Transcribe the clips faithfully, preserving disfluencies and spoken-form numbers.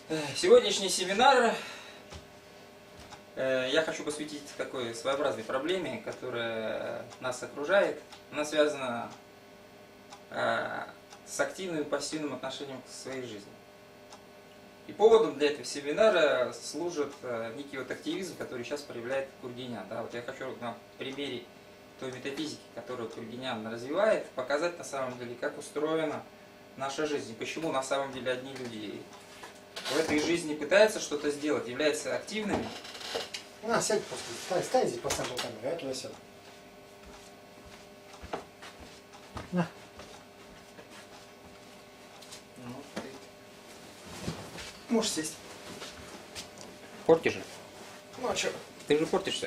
Сегодняшний семинар я хочу посвятить такой своеобразной проблеме, которая нас окружает. Она связана с активным и пассивным отношением к своей жизни. И поводом для этого семинара служит некий вот активизм, который сейчас проявляет Кургинян. Да, вот я хочу на примере той метафизики, которую Кургинян развивает, показать на самом деле, как устроена наша жизнь, и почему на самом деле одни люди в этой жизни пытаются что-то сделать, являются активными. На, сядь просто, стань, стань здесь по центру камеры, я туда сяду. На. Ну, ты... Можешь сесть. Портишь же. Ну а что? Ты же портишься.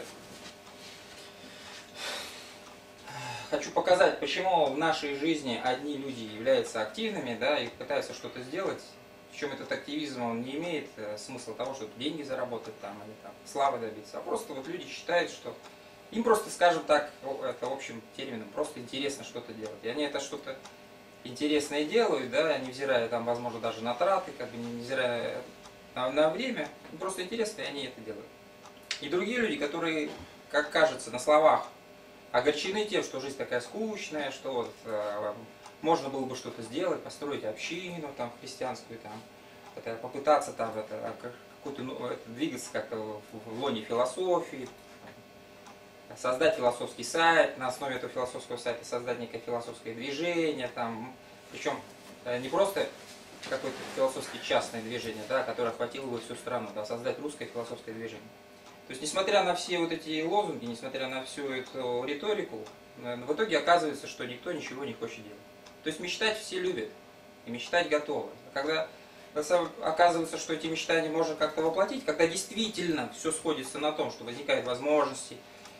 Хочу показать, почему в нашей жизни одни люди являются активными, да, и пытаются что-то сделать. Причем этот активизм, он не имеет смысла того, чтобы деньги заработать там, или там, славы добиться. А просто вот люди считают, что им просто, скажем так, это общим термином, просто интересно что-то делать. И они это что-то интересное делают, да, невзирая там, возможно, даже на траты, как бы невзирая на, на время, им просто интересно, и они это делают. И другие люди, которые, как кажется, на словах огорчены тем, что жизнь такая скучная, что вот, э, можно было бы что-то сделать, построить общину там, христианскую, там, это, попытаться там, это, какую-то, ну, это, двигаться как-то в, в лоне философии, создать философский сайт, на основе этого философского сайта создать некое философское движение, там, причем э, не просто какое-то философское частное движение, да, которое охватило бы всю страну, да, создать русское философское движение. То есть, несмотря на все вот эти лозунги, несмотря на всю эту риторику, в итоге оказывается, что никто ничего не хочет делать. То есть, мечтать все любят, и мечтать готовы. А когда оказывается, что эти мечтания можно как-то воплотить, когда действительно все сходится на том, что возникают возможности,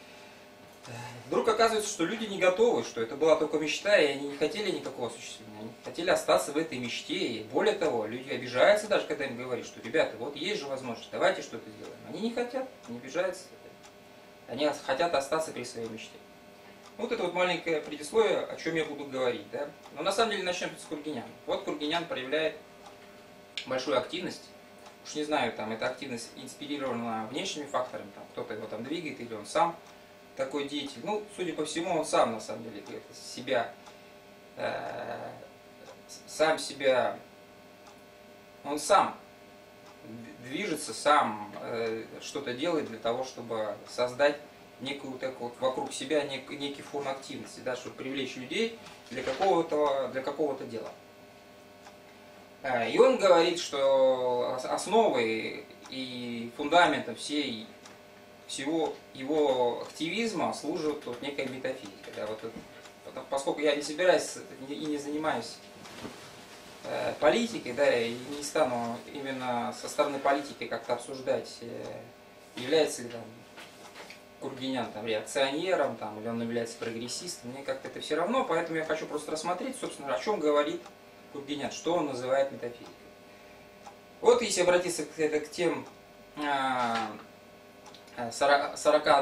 вдруг оказывается, что люди не готовы, что это была только мечта, и они не хотели никакого осуществления, они хотели остаться в этой мечте. И более того, люди обижаются даже, когда им говорят, что ребята, вот есть же возможность, давайте что-то сделаем. Они не хотят, не обижаются, они хотят остаться при своей мечте. Вот это вот маленькое предисловие, о чем я буду говорить. Да? Но на самом деле начнем с Кургиняна. Вот Кургинян проявляет большую активность. Уж не знаю, там эта активность инспирирована внешними факторами, там кто-то его там двигает, или он сам такой деятель. Ну, судя по всему, он сам на самом деле себя, э, сам себя, он сам движется, сам э, что-то делает для того, чтобы создать некую так вот вокруг себя нек, некий фон активности, да, чтобы привлечь людей для какого-то для какого-то дела. Э, и он говорит, что основой и фундаментом всей всего его активизма служит вот некая метафизика. Да, вот это, поскольку я не собираюсь и не занимаюсь э, политикой, да, и не стану именно со стороны политики как-то обсуждать, э, является ли там Кургинян там, реакционером, там, или он является прогрессистом, мне как-то это все равно, поэтому я хочу просто рассмотреть, собственно, о чем говорит Кургинян, что он называет метафизикой. Вот если обратиться к, это, к тем э, сорока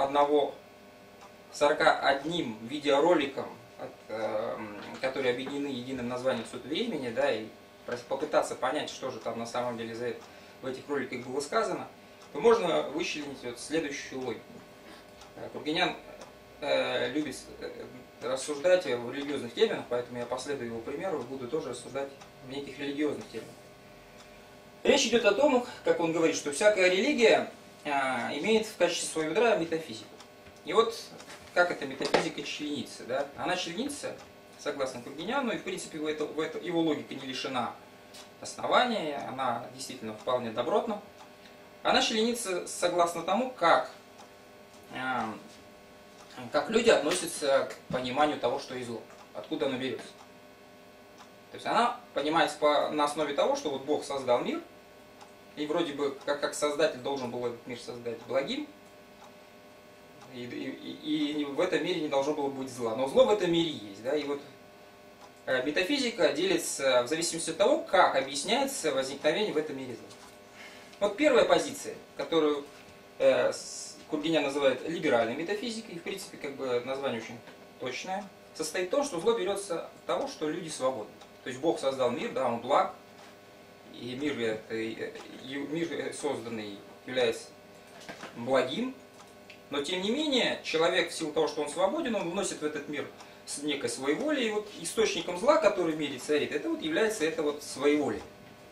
одним видеороликам, которые объединены единым названием «Суд времени», да, и попытаться понять, что же там на самом деле за это, в этих роликах было сказано, то можно вычленить вот следующую логику. Кургинян э, любит рассуждать в религиозных терминах, поэтому я последую его примеру и буду тоже рассуждать в неких религиозных терминах. Речь идет о том, как он говорит, что всякая религия имеет в качестве своего ядра метафизику. И вот как эта метафизика членится. Да? Она членится, согласно Кургиняну, и в принципе в это, в это, его логика не лишена основания, она действительно вполне добротна. Она членится согласно тому, как, э, как люди относятся к пониманию того, что есть зло, откуда оно берется. То есть она понимается по, на основе того, что вот Бог создал мир, и вроде бы, как, как создатель должен был этот мир создать благим, и, и, и в этом мире не должно было быть зла. Но зло в этом мире есть. Да? И вот э, метафизика делится в зависимости от того, как объясняется возникновение в этом мире зла. Вот первая позиция, которую э, Кургинян называет либеральной метафизикой, и в принципе как бы название очень точное, состоит в том, что зло берется от того, что люди свободны. То есть Бог создал мир, да, он благ, и мир, это, мир созданный является благим, но тем не менее человек в силу того, что он свободен, он вносит в этот мир с некой своеволией, и вот источником зла, который в мире царит, это вот является это вот своеволие.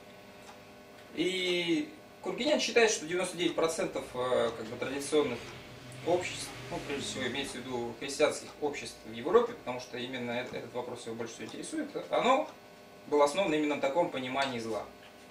И Кургинян считает, что девяносто девять процентов как бы традиционных обществ, ну, прежде всего имеется в виду христианских обществ в Европе, потому что именно этот вопрос его больше всего интересует, оно было основано именно на таком понимании зла.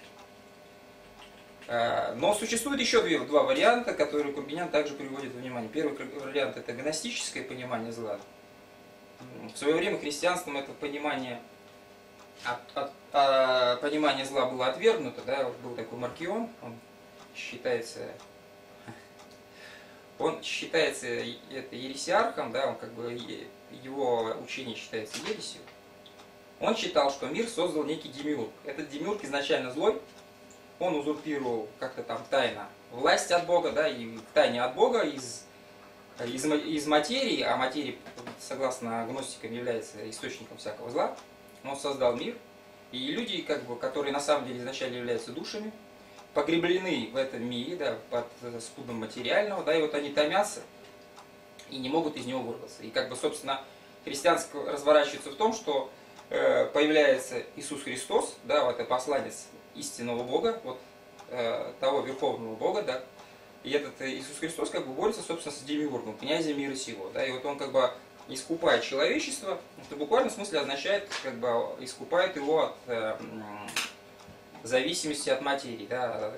Но существует еще два варианта, которые Кургинян также приводит во внимание. Первый вариант – это гностическое понимание зла. В свое время христианством это понимание, от, от, от, понимание зла было отвергнуто. Да? Был такой Маркион, он считается, он считается это ересиархом, да? Он как бы, его учение считается ересью. Он считал, что мир создал некий демиург. Этот демиург изначально злой. Он узурпировал как-то там тайно власть от Бога, да, и тайне от Бога из, из, из материи, а материя, согласно гностикам, является источником всякого зла. Он создал мир, и люди, как бы, которые на самом деле изначально являются душами, погреблены в этом мире, да, под спудом материального, да, и вот они томятся и не могут из него вырваться. И как бы, собственно, христианство разворачивается в том, что э, появляется Иисус Христос, да, вот это посланец истинного Бога, вот э, того Верховного Бога, да, и этот Иисус Христос как бы борется, собственно, с демиургом, князем мира сего, да, и вот он как бы искупает человечество, это буквально в смысле означает, как бы искупает его от э, зависимости от материи, да.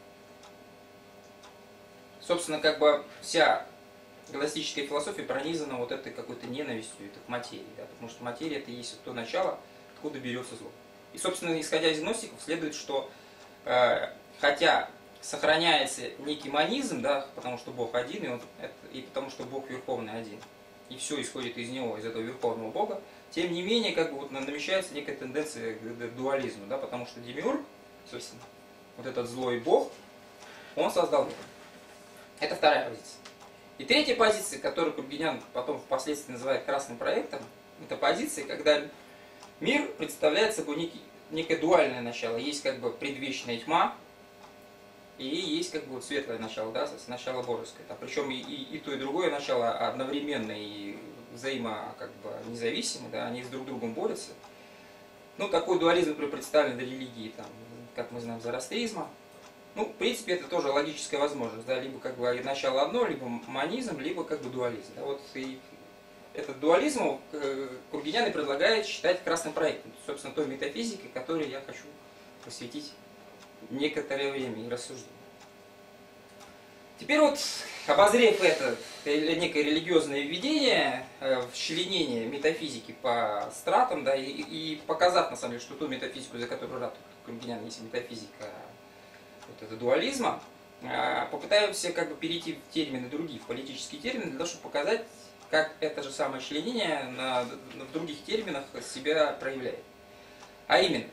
Собственно, как бы вся гностическая философия пронизана вот этой какой-то ненавистью к материи, да, потому что материя это и есть то начало, откуда берется зло. И, собственно, исходя из гностиков, следует, что э, хотя сохраняется некий монизм, да, потому что Бог один, и, он, это, и потому что Бог Верховный один, и все исходит из Него, из этого Верховного Бога, тем не менее, как бы вот намечается некая тенденция к дуализму, да, потому что демиург, собственно, вот этот злой Бог, он создал мир. Это вторая позиция. И третья позиция, которую Кургинян потом впоследствии называет красным проектом, это позиция, когда мир представляет собой некий, некое дуальное начало. Есть как бы предвечная тьма, и есть как бы вот светлое начало, да, начало божеское. А причем и, и, и то, и другое начало одновременно и взаимо как бы независимы, да, они с друг другом борются. Ну, такой дуализм представлен в религии, там, как мы знаем, зороастризма. Ну, в принципе, это тоже логическая возможность, да, либо как бы начало одно, либо монизм, либо как бы дуализм. Да, вот и этот дуализм Кургинян и предлагает считать красным проектом, собственно, той метафизикой, которой я хочу посвятить некоторое время и рассуждение. Теперь вот, обозрев это некое религиозное введение в членение метафизики по стратам, да, и, и показав, на самом деле, что ту метафизику, за которую рад Кургинян, есть метафизика вот это дуализма, попытаемся как бы перейти в термины другие, в политические термины, для того, чтобы показать, как это же самое членение на, в других терминах себя проявляет. А именно,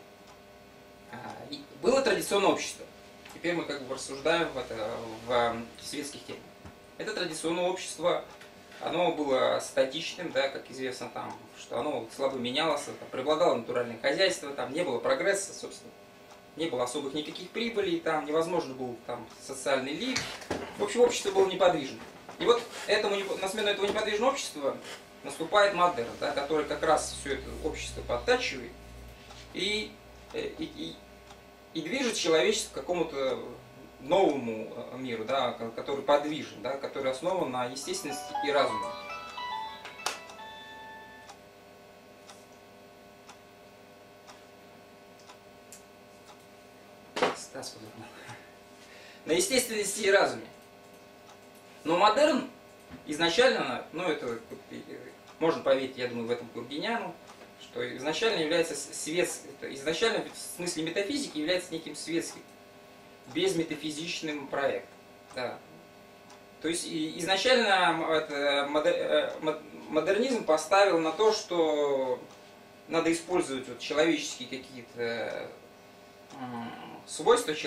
было традиционное общество. Теперь мы как бы рассуждаем в, это, в светских терминах. Это традиционное общество, оно было статичным, да, как известно, там, что оно слабо менялось, там, преобладало натуральное хозяйство, там не было прогресса, собственно, не было особых никаких прибылей, там невозможно был там, социальный лифт. В общем, общество было неподвижно. И вот этому, на смену этого неподвижного общества наступает модерн, да, который как раз все это общество подтачивает и, и, и, и движет человечество к какому-то новому миру, да, который подвижен, да, который основан на естественности и разуме. На естественности и разуме. Но модерн изначально, ну это можно поверить, я думаю, в этом Кургиняну, что изначально является светским, изначально в смысле метафизики является неким светским, безметафизичным проектом. Да. То есть изначально это, модернизм поставил на то, что надо использовать вот человеческие какие-то свойства,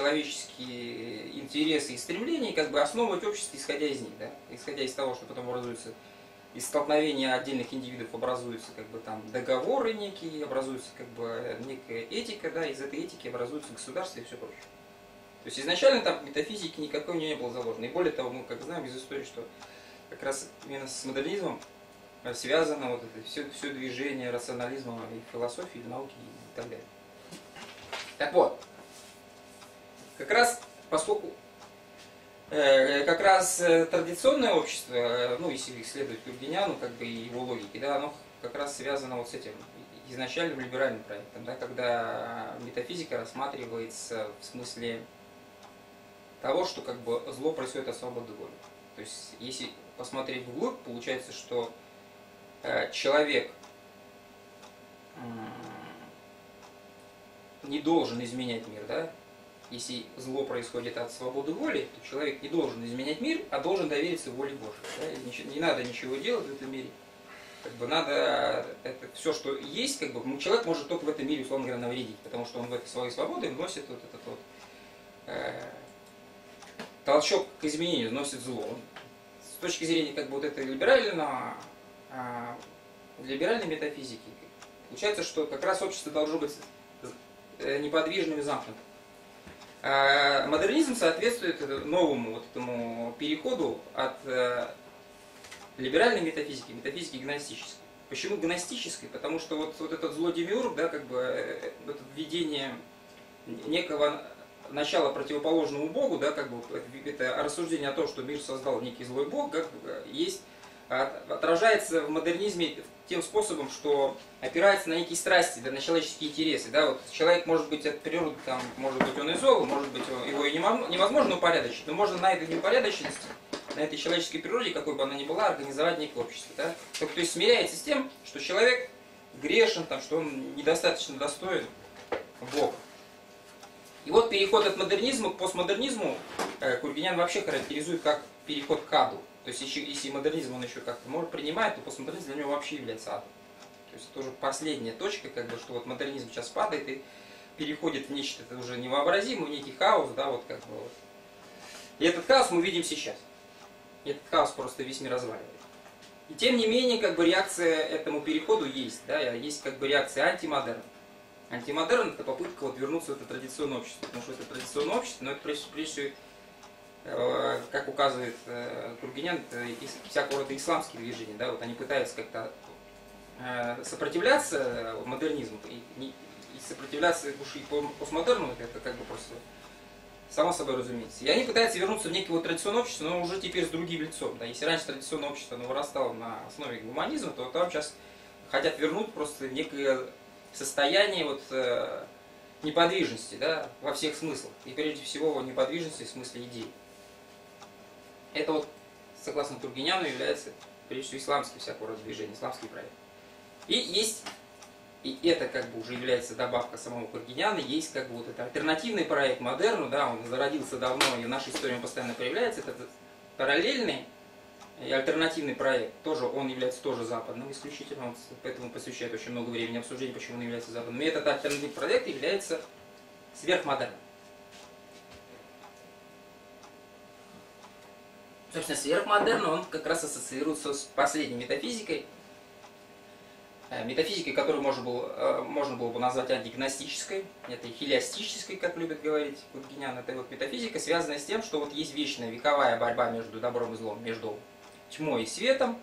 человеческие интересы и стремления, и как бы основывать общество, исходя из них, да? Исходя из того, что потом образуется из столкновения отдельных индивидов образуются как бы там договоры некие, образуется как бы некая этика, да, из этой этики образуются государства и все прочее. То есть изначально там метафизики никакой не было заложено. И более того, мы как знаем из истории, что как раз именно с модернизмом связано вот это все, все движение рационализма и философии, и науки и так далее. Так вот, как раз поскольку э, как раз традиционное общество, ну если исследовать Тургеневу, как бы и его логики, да, оно как раз связано вот с этим изначальным либеральным проектом, да, когда метафизика рассматривается в смысле того, что как бы зло происходит от свободы воли. То есть, если посмотреть вглубь, получается, что э, человек э, не должен изменять мир, да? Если зло происходит от свободы воли, то человек не должен изменять мир, а должен довериться воле Божьей. Да? И ничего, не надо ничего делать в этом мире. Как бы надо это все, что есть, как бы человек может только в этом мире, условно говоря, навредить, потому что он в этой своей свободе вносит вот этот вот э, толчок к изменению, вносит зло. С точки зрения как бы вот этой либерального, э, либеральной метафизики, получается, что как раз общество должно быть неподвижным и замкнутым. А модернизм соответствует новому вот этому переходу от э, либеральной метафизики, метафизики гностической. Почему гностической? Потому что вот, вот этот зло-демиург, да, как бы э, это введение некого начала противоположному Богу, да, как бы это рассуждение о том, что мир создал некий злой Бог, как бы, есть, отражается в модернизме тем способом, что опирается на некие страсти, да, на человеческие интересы. Да, вот человек может быть от природы, там, может быть он и зол, может быть его и невозможно упорядочить, но можно на этой неупорядоченности, на этой человеческой природе, какой бы она ни была, организовать некое общество. Да? То, то есть смиряется с тем, что человек грешен, там, что он недостаточно достоин Бога. И вот переход от модернизма к постмодернизму э, Тургенев вообще характеризует как переход к аду. То есть еще, если модернизм он еще как-то может принимать, то постмодернизм для него вообще является адом. То есть это уже последняя точка, как бы, что вот модернизм сейчас падает и переходит в нечто это уже невообразимое, в некий хаос, да, вот как бы вот. И этот хаос мы видим сейчас. И этот хаос просто весь мир разваливает. И тем не менее, как бы реакция этому переходу есть, да, есть как бы реакция антимодерна. Антимодерн это попытка вот вернуться в это традиционное общество, потому что это традиционное общество, но это прежде, прежде всего, э, как указывает э, Тургенев, это всякого рода исламские движения, да, вот они пытаются как-то э, сопротивляться модернизму и, и, и сопротивляться души постмодерну, это как бы просто само собой разумеется. И они пытаются вернуться в некое вот традиционное общество, но уже теперь с другим лицом. Да. Если раньше традиционное общество оно вырастало на основе гуманизма, то там сейчас хотят вернуть просто некое состояние вот, э, неподвижности, да, во всех смыслах. И прежде всего неподвижности в смысле идей. Это вот, согласно Тургеневу, является прежде всего исламским всякого рода движением, исламский проект. И есть, и это как бы уже является добавка самого Тургенева, есть как бы вот это альтернативный проект модерну, да, он зародился давно, и в нашей истории он постоянно появляется, это этот параллельный и альтернативный проект, тоже он является тоже западным исключительно, он поэтому посвящает очень много времени обсуждению, почему он является западным. И этот альтернативный проект является сверхмодерном. Собственно, сверхмодерн, он как раз ассоциируется с последней метафизикой, метафизикой, которую можно было, можно было бы назвать антигностической, это хилиастической, как любит говорить Тургенев. Это вот метафизика, связанная с тем, что вот есть вечная вековая борьба между добром и злом, между тьмой и светом,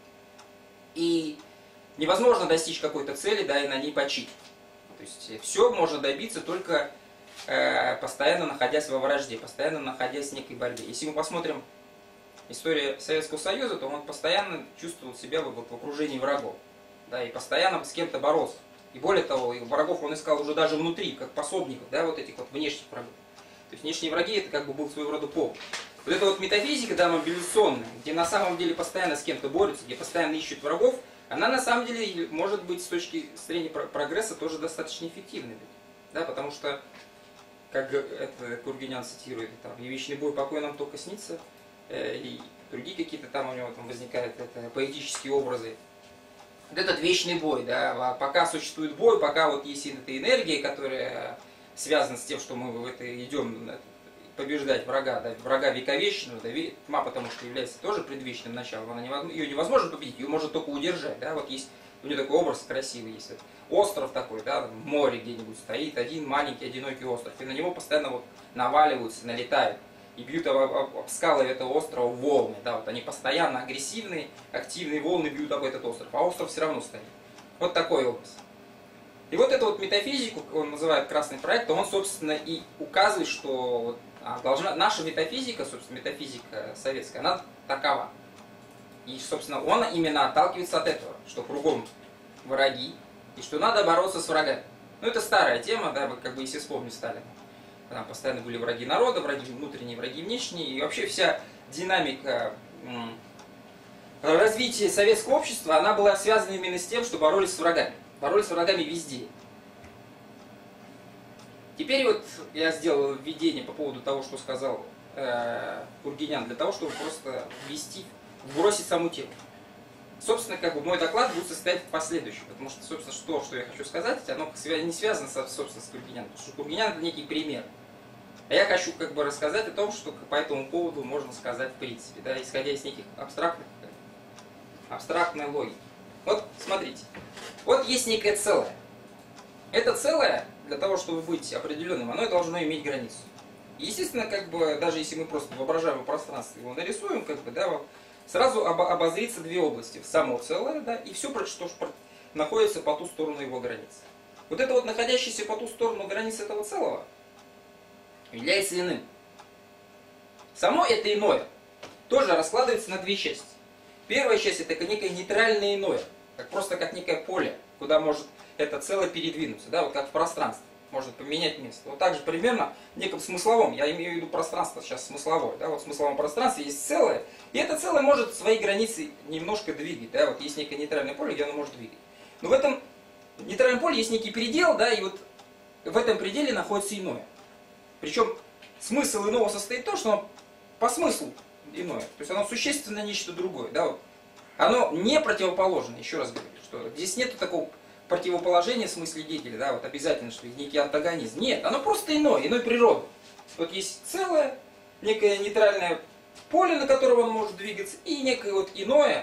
и невозможно достичь какой-то цели, да, и на ней почить. То есть все можно добиться только э, постоянно находясь во вражде, постоянно находясь в некой борьбе. Если мы посмотрим историю Советского Союза, то он постоянно чувствовал себя вот в окружении врагов, да, и постоянно с кем-то боролся. И более того, врагов он искал уже даже внутри, как пособников, да, вот этих вот внешних врагов. То есть внешние враги это как бы был своего рода пол. Вот эта вот метафизика, да, мобилизационная, где на самом деле постоянно с кем-то борются, где постоянно ищут врагов, она на самом деле может быть с точки зрения прогресса тоже достаточно эффективной. Да, потому что, как это Тургенев цитирует, там, и вечный бой покой нам только снится, э, и другие какие-то там у него там возникают это, поэтические образы. Вот этот вечный бой, да, пока существует бой, пока вот есть эта энергия, которая связана с тем, что мы в это идем, побеждать врага, да, врага вековечного, да, тьма, потому что является тоже предвечным началом, она невозможно, ее невозможно победить, ее можно только удержать, да, вот есть, у нее такой образ красивый есть, вот, остров такой, да, в море где-нибудь стоит, один маленький одинокий остров, и на него постоянно вот наваливаются, налетают, и бьют об, об, об скалы этого острова волны, да, вот они постоянно агрессивные, активные волны бьют об этот остров, а остров все равно стоит. Вот такой образ. И вот эту вот метафизику, он называет красный проект, он, собственно, и указывает, что должна, наша метафизика, собственно, метафизика советская, она такова. И, собственно, он именно отталкивается от этого, что кругом враги, и что надо бороться с врагами. Ну, это старая тема, да, как бы если вспомнить Сталина. Там постоянно были враги народа, враги внутренние, враги внешние, и вообще вся динамика развития советского общества, она была связана именно с тем, что боролись с врагами. Боролись с врагами везде. Теперь вот я сделал введение по поводу того, что сказал э, Тургенян, для того, чтобы просто ввести, вбросить саму тему. Собственно, как бы мой доклад будет состоять в последующем, потому что, собственно, то, что я хочу сказать, оно не связано, собственно, с Тургеняном, потому что Тургенян — это некий пример. А я хочу как бы рассказать о том, что по этому поводу можно сказать в принципе, да, исходя из неких абстрактных, абстрактной логики. Вот, смотрите, вот есть некое целое. Это целое, для того, чтобы быть определенным, оно должно иметь границу. Естественно, как бы, даже если мы просто в воображаемом пространстве его нарисуем, как бы, да, сразу обозрится две области. Само целое, да, и все, что находится по ту сторону его границы. Вот это вот находящееся по ту сторону границы этого целого является иным. Само это иное тоже раскладывается на две части. Первая часть — это некое нейтральное иное, как просто как некое поле, куда может это целое передвинуться, да, вот как в пространстве, можно поменять место. Вот так же примерно в неком смысловом, я имею в виду пространство сейчас смысловое, да, вот в смысловом пространстве есть целое, и это целое может свои границы немножко двигать, да, вот есть некое нейтральное поле, где оно может двигать. Но в этом нейтральном поле есть некий предел, да, и вот в этом пределе находится иное. Причем смысл иного состоит в том, что оно по смыслу иное, то есть оно существенно нечто другое, да, вот. Оно не противоположно, еще раз говорю, что здесь нет такого противоположения в смысле деятеля, да, вот обязательно, что некий антагонизм. Нет, оно просто иное, иной природы. Вот есть целое, некое нейтральное поле, на котором он может двигаться, и некое вот иное,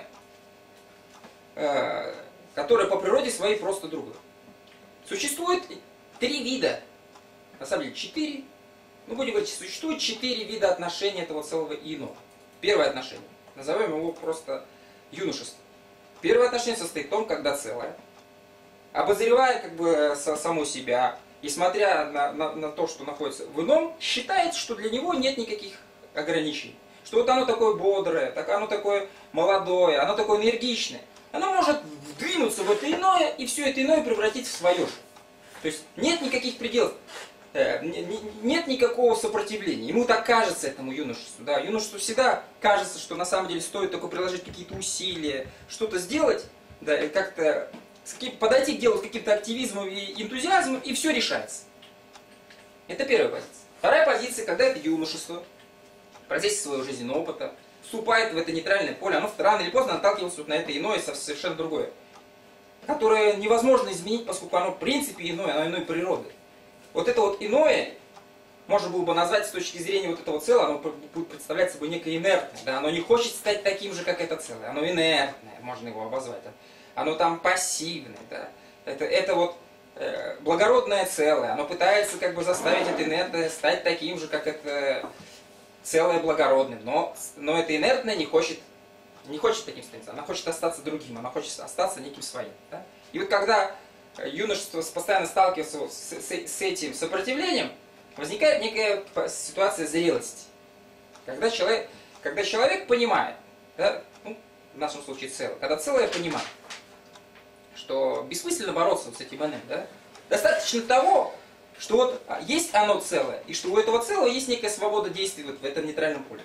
э, которое по природе своей просто другое. Существует три вида, на самом деле четыре, ну будем говорить, существует четыре вида отношения этого целого и иного. Первое отношение, назовем его просто юношество. Первое отношение состоит в том, когда целое, обозревая как бы само себя и смотря на, на, на то, что находится в ином, считает, что для него нет никаких ограничений. Что вот оно такое бодрое, так оно такое молодое, оно такое энергичное. Оно может вдвинуться в это иное и все это иное превратить в свое же. То есть нет никаких пределов, нет никакого сопротивления. Ему так кажется, этому юношеству. Да? Юношеству всегда кажется, что на самом деле стоит только приложить какие-то усилия, что-то сделать, да, и как-то подойти к делу с каким-то активизмом и энтузиазмом, и все решается. Это первая позиция. Вторая позиция, когда это юношество, в процессе своего жизненного опыта, вступает в это нейтральное поле, оно рано или поздно наталкивается на это иное, совершенно другое, которое невозможно изменить, поскольку оно в принципе иное, оно иной природы. Вот это вот иное, можно было бы назвать с точки зрения вот этого целого, оно будет представлять собой некое инертное, да? Оно не хочет стать таким же, как это целое, оно инертное, можно его обозвать. Оно там пассивное, да? это, это вот э, благородное целое, оно пытается как бы заставить это инертное стать таким же, как это целое благородным, но, но это инертное не хочет, не хочет таким становиться, она хочет остаться другим, она хочет остаться неким своим. Да? И вот когда юношество постоянно сталкивается с, с, с этим сопротивлением, возникает некая ситуация зрелости. Когда человек, когда человек понимает, да, ну, в нашем случае целое, когда целое понимает, что бессмысленно бороться вот с этим иным, да, достаточно того, что вот есть оно целое, и что у этого целого есть некая свобода действий вот в этом нейтральном поле.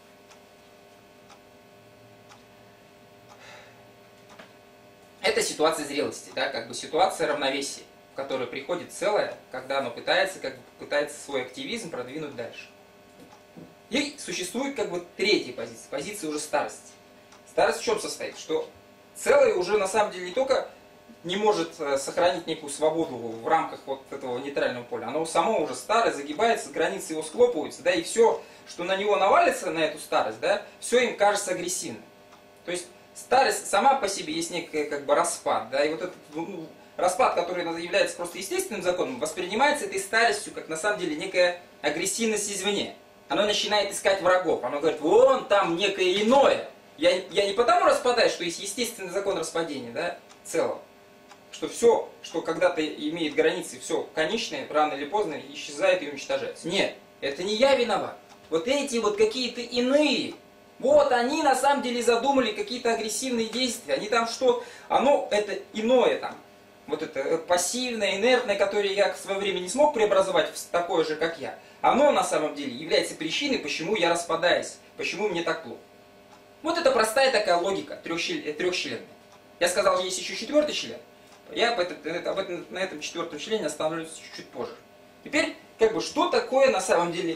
Это ситуация зрелости, да, как бы ситуация равновесия, в которой приходит целое, когда оно пытается, как бы, пытается свой активизм продвинуть дальше. И существует как бы третья позиция, позиция уже старости. Старость в чем состоит? Что целое уже на самом деле не только не может сохранить некую свободу в рамках вот этого нейтрального поля. Оно само уже старое, загибается, границы его схлопываются, да, и все, что на него навалится, на эту старость, да, все им кажется агрессивным. То есть старость сама по себе есть некий как бы распад, да, и вот этот ну, распад, который является просто естественным законом, воспринимается этой старостью как на самом деле некая агрессивность извне. Оно начинает искать врагов, оно говорит, вон там некое иное. Я, я не потому распадаю, что есть естественный закон распадения, да, целого. Что все, что когда-то имеет границы, все конечное, рано или поздно исчезает и уничтожается. Нет, это не я виноват. Вот эти вот какие-то иные, вот они на самом деле задумали какие-то агрессивные действия. Они там что, оно это иное там. Вот это пассивное, инертное, которое я в свое время не смог преобразовать в такое же, как я. Оно на самом деле является причиной, почему я распадаюсь, почему мне так плохо. Вот это простая такая логика, трехчленная. Я сказал, есть еще четвертый член. Я об этом, об этом, на этом четвертом члене остановлюсь чуть-чуть позже. Теперь, как бы, что такое на самом деле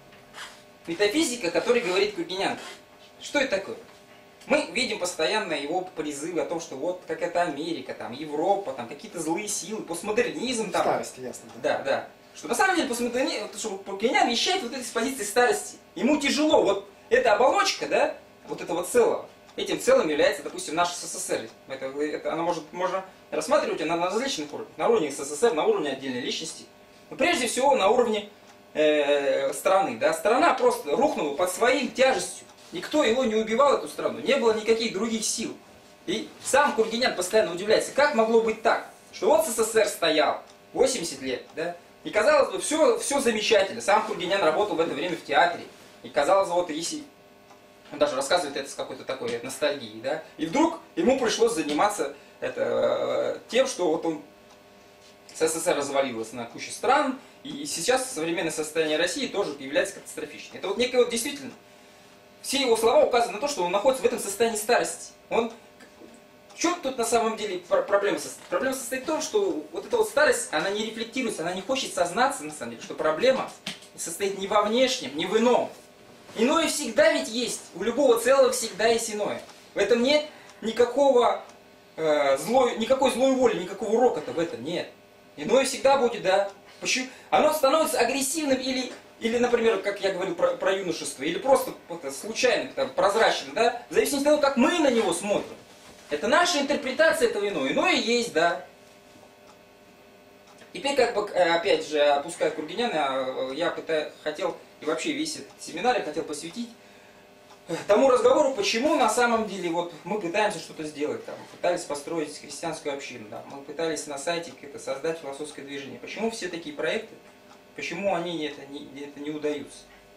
метафизика, которой говорит Кургинян? Что это такое? Мы видим постоянно его призывы о том, что вот какая-то Америка, там, Европа, там, какие-то злые силы, постмодернизм. Там, старость, ясно. Да, да. да. Что на самом деле постмодернизм, что Кургинян вещает вот этой с позиции старости. Ему тяжело. Вот эта оболочка, да, вот этого целого. Этим целым является, допустим, наш СССР. Это, это, оно может, можно рассматривать на, на различных уровнях. На уровне СССР, на уровне отдельной личности. Но прежде всего на уровне э, страны. Да? Страна просто рухнула под своей тяжестью. Никто его не убивал, эту страну. Не было никаких других сил. И сам Кургинян постоянно удивляется, как могло быть так, что вот СССР стоял восемьдесят лет, да? И казалось бы, все, все замечательно. Сам Кургинян работал в это время в театре. И казалось бы, вот если... Он даже рассказывает это с какой-то такой ностальгией, да? И вдруг ему пришлось заниматься это, тем, что вот он СССР развалилась на кучу стран, и сейчас современное состояние России тоже является катастрофичным. Это вот некое вот действительно, все его слова указывают на то, что он находится в этом состоянии старости. Он, в чем тут на самом деле проблема состоит? Проблема состоит в том, что вот эта вот старость, она не рефлектируется, она не хочет сознаться, на самом деле, что проблема состоит не во внешнем, не в ином. Иное всегда ведь есть. У любого целого всегда есть иное. В этом нет никакого э, злой, никакой злой воли, никакого урока-то в этом нет. Иное всегда будет, да. Почему? Оно становится агрессивным или, или например, как я говорил про, про юношество, или просто это, случайным, там, прозрачным, да, в зависимости от того, как мы на него смотрим. Это наша интерпретация этого иного. Иное есть, да. Теперь, как бы, опять же, опуская Кургиняна, я пытаюсь, хотел, и вообще весь этот семинар я хотел посвятить тому разговору, почему на самом деле вот мы пытаемся что-то сделать, там, пытались построить христианскую общину, да, мы пытались на сайте это, создать философское движение. Почему все такие проекты, почему они это не, это не удаются?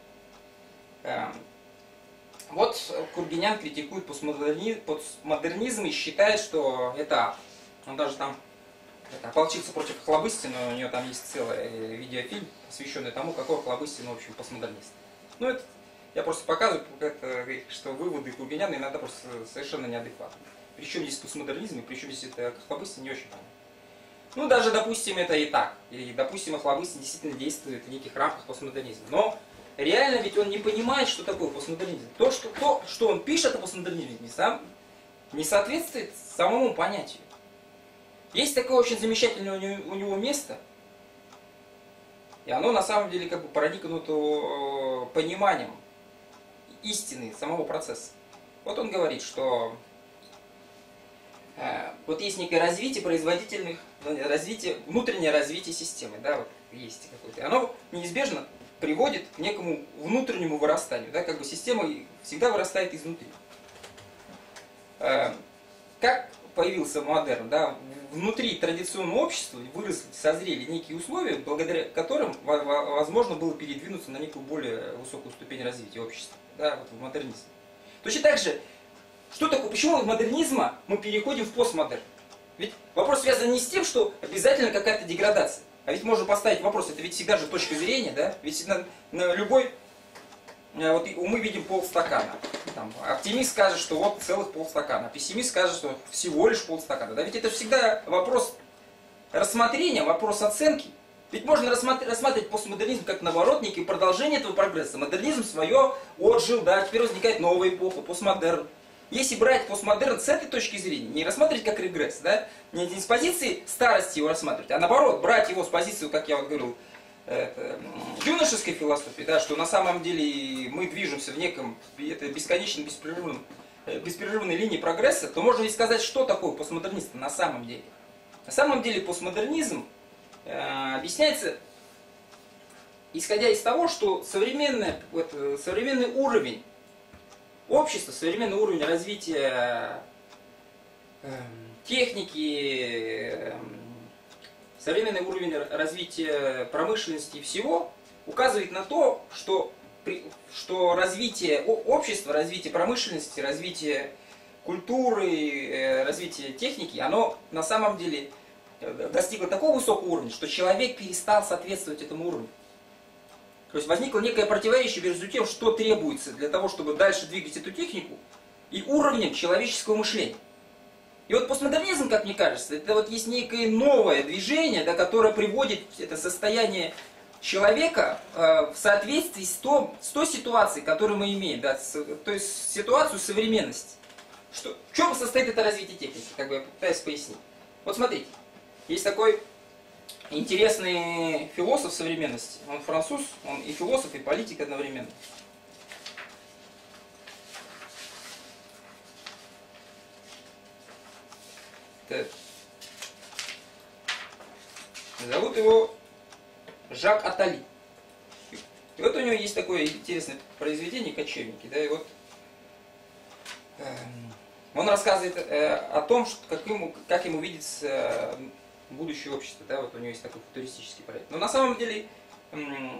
Эм, вот Кургинян критикует постмодернизм, постмодернизм и считает, что это, он даже там это, ополчился против Охлобыстина, у нее там есть целый видеофильм, посвященный тому, какой Охлобыстин, в общем, постмодернист. Ну, это я просто показываю, это, что выводы Кургиняна иногда просто совершенно неадекватны. Причем здесь постмодернизм, и причем здесь это Охлобыстин, не очень понятно. Ну, даже, допустим, это и так. И, допустим, Охлобыстин действительно действует в неких рамках постмодернизма. Но реально ведь он не понимает, что такое постмодернизм. То, что, то, что он пишет о постмодернизме, не, сам, не соответствует самому понятию. Есть такое очень замечательное у него, у него место, и оно на самом деле как бы проникнуто пониманием истины самого процесса. Вот он говорит, что э, вот есть некое развитие производительных, развитие, внутреннее развитие системы, да, вот есть какое-то. Оно неизбежно приводит к некому внутреннему вырастанию, да, как бы система всегда вырастает изнутри. Э, как появился модерн, да, внутри традиционного общества выросли, созрели некие условия, благодаря которым возможно было передвинуться на некую более высокую ступень развития общества, да, вот в модернизме. Точно так же, что такое, почему из модернизма мы переходим в постмодерн? Ведь вопрос связан не с тем, что обязательно какая-то деградация. А ведь можно поставить вопрос, это ведь всегда же точка зрения, да? Ведь на, на любой, вот мы видим полстакана. Там, оптимист скажет, что вот целых полстакана, а пессимист скажет, что всего лишь полстакана. Да ведь это всегда вопрос рассмотрения, вопрос оценки. Ведь можно рассматривать, рассматривать постмодернизм как наоборот, некий продолжение этого прогресса. Модернизм свое отжил, да, теперь возникает новая эпоха, постмодерн. если брать постмодерн с этой точки зрения, не рассматривать как регресс, да, не, не с позиции старости его рассматривать, а наоборот, брать его с позиции, как я вот говорил, это, юношеской философии, да, что на самом деле мы движемся в неком это бесконечном, беспрерывном, беспрерывной линии прогресса, то можно ведь сказать, что такое постмодернист на самом деле. На самом деле постмодернизм э, объясняется, исходя из того, что современный, вот, современный уровень общества, современный уровень развития э, техники, э, современный уровень развития промышленности и всего указывает на то, что, что развитие общества, развитие промышленности, развитие культуры, развитие техники, оно на самом деле достигло такого высокого уровня, что человек перестал соответствовать этому уровню. То есть возникло некое противоречие между тем, что требуется для того, чтобы дальше двигать эту технику, и уровнем человеческого мышления. И вот постмодернизм, как мне кажется, это вот есть некое новое движение, да, которое приводит это состояние человека э, в соответствии с, том, с той ситуацией, которую мы имеем, да, с, то есть ситуацию современности. Что, в чем состоит это развитие техники, как бы я пытаюсь пояснить. Вот смотрите, есть такой интересный философ современности, он француз, он и философ, и политик одновременно. Так. Зовут его Жак Аттали. И вот у него есть такое интересное произведение «Кочевники». Да, и вот, э, он рассказывает э, о том, что, как, ему, как ему видится э, будущее общество. Да, вот у него есть такой футуристический проект. Но на самом деле э,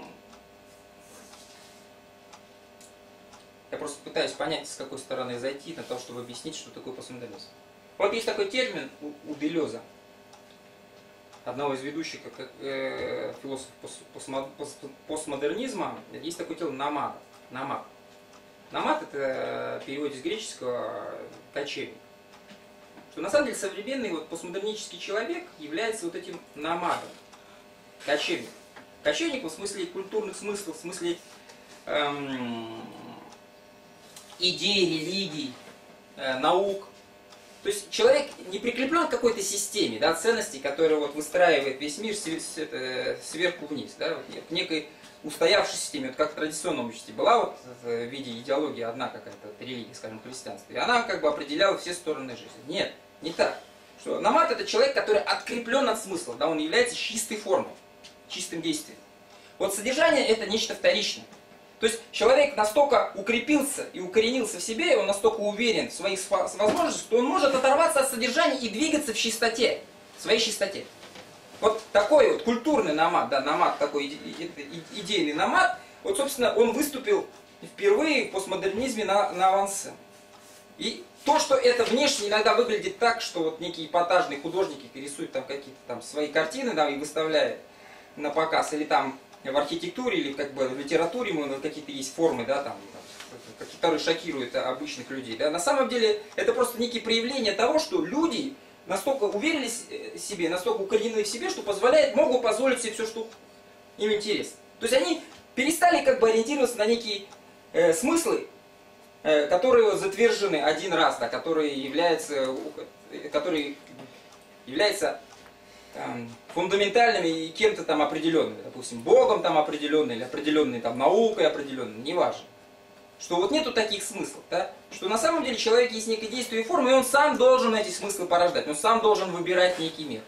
я просто пытаюсь понять, с какой стороны зайти, на то, чтобы объяснить, что такое постмодернизм. Вот есть такой термин у, у Делеза, одного из ведущих как, э, философов постмо, постмодернизма, есть такой термин намад. Намад. Намад это перевод из греческого кочевник. Что на самом деле современный вот, постмодернический человек является вот этим намадом, кочевник. Кочевник в смысле культурных смыслов, в смысле эм, идей, религий, э, наук. То есть человек не прикреплен к какой-то системе, да, ценностей, которая вот выстраивает весь мир сверху вниз, да, вот, к некой устоявшей системе, вот как в традиционном обществе была вот в виде идеологии одна какая-то вот, религия, скажем, христианство, и она как бы определяла все стороны жизни. Нет, не так. Что намад это человек, который откреплен от смысла, да, он является чистой формой, чистым действием. Вот содержание это нечто вторичное. То есть человек настолько укрепился и укоренился в себе, и он настолько уверен в своих возможностях, что он может оторваться от содержания и двигаться в чистоте, в своей чистоте. Вот такой вот культурный намад, да, намад, такой идейный намад, вот, собственно, он выступил впервые в постмодернизме на, на авансцене. И то, что это внешне иногда выглядит так, что вот некие эпатажные художники рисуют там какие-то там свои картины, да, и выставляют на показ, или там в архитектуре или как бы в литературе какие-то есть формы, да, там, которые шокируют обычных людей. Да. На самом деле это просто некие проявления того, что люди настолько уверились в себе, настолько укоренены в себе, что позволяет, могут позволить себе все, что им интересно. То есть они перестали как бы ориентироваться на некие э, смыслы, э, которые затвержены один раз, да, которые являются, которые являются фундаментальными и кем-то там определенными, допустим, Богом там определенный или определенной там наукой определенной, неважно. Что вот нету таких смыслов, да? Что на самом деле человек есть некое действие и форма, и он сам должен эти смыслы порождать, он сам должен выбирать некий мир.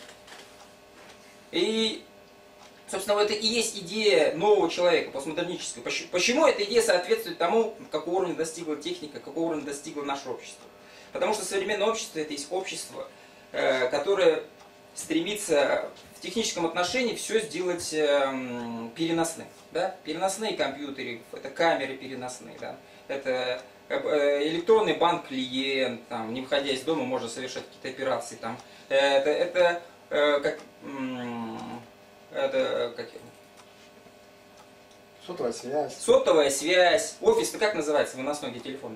И, собственно, вот это и есть идея нового человека, постмодернического. Почему эта идея соответствует тому, какого уровня достигла техника, какого уровня достигло наше общество? Потому что современное общество это есть общество, которое стремится в техническом отношении все сделать э, переносным. Да? Переносные компьютеры, это камеры переносные, да? Это э, электронный банк-клиент, там, не выходя из дома можно совершать какие-то операции. Там. Это, это, э, как, это как... Сотовая связь. Сотовая связь, офис, как называется выносной, где телефон?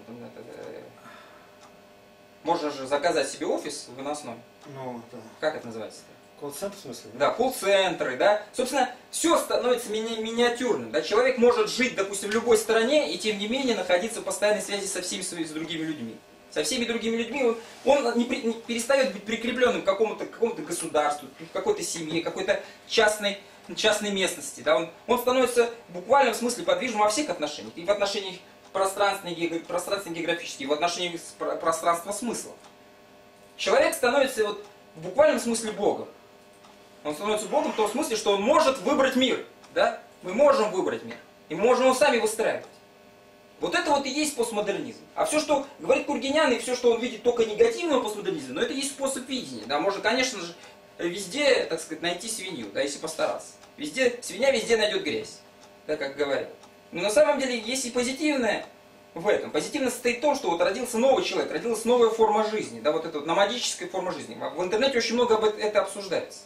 Можно же заказать себе офис выносной. Ну, да. Как это называется? Колл-центр в смысле? Да, колл-центры, да. Собственно, все становится мини миниатюрным. Да? Человек может жить, допустим, в любой стране и тем не менее находиться в постоянной связи со всеми с другими людьми. Со всеми другими людьми он, он не, при, не перестает быть прикрепленным к какому-то какому-то государству, к какой-то семье, какой-то частной, частной местности. Да? Он, он становится в буквальном смысле подвижным во всех отношениях. И в отношениях пространственных, пространственных географических, и в отношениях пространства смысла. Человек становится вот, в буквальном смысле Богом. Он становится Богом в том смысле, что он может выбрать мир. Да? Мы можем выбрать мир. И мы можем его сами выстраивать. Вот это вот и есть постмодернизм. А все, что говорит Кургинян, и все, что он видит только негативного постмодернизма, но это и есть способ видения. Да? Можно, конечно же, везде, так сказать, найти свинью, да, если постараться. Везде, свинья везде найдет грязь, да, как говорят. Но на самом деле есть и позитивное в этом. Позитивно состоит в том, что вот родился новый человек, родилась новая форма жизни, да, вот эта вот номадическая форма жизни. В интернете очень много об этом обсуждается.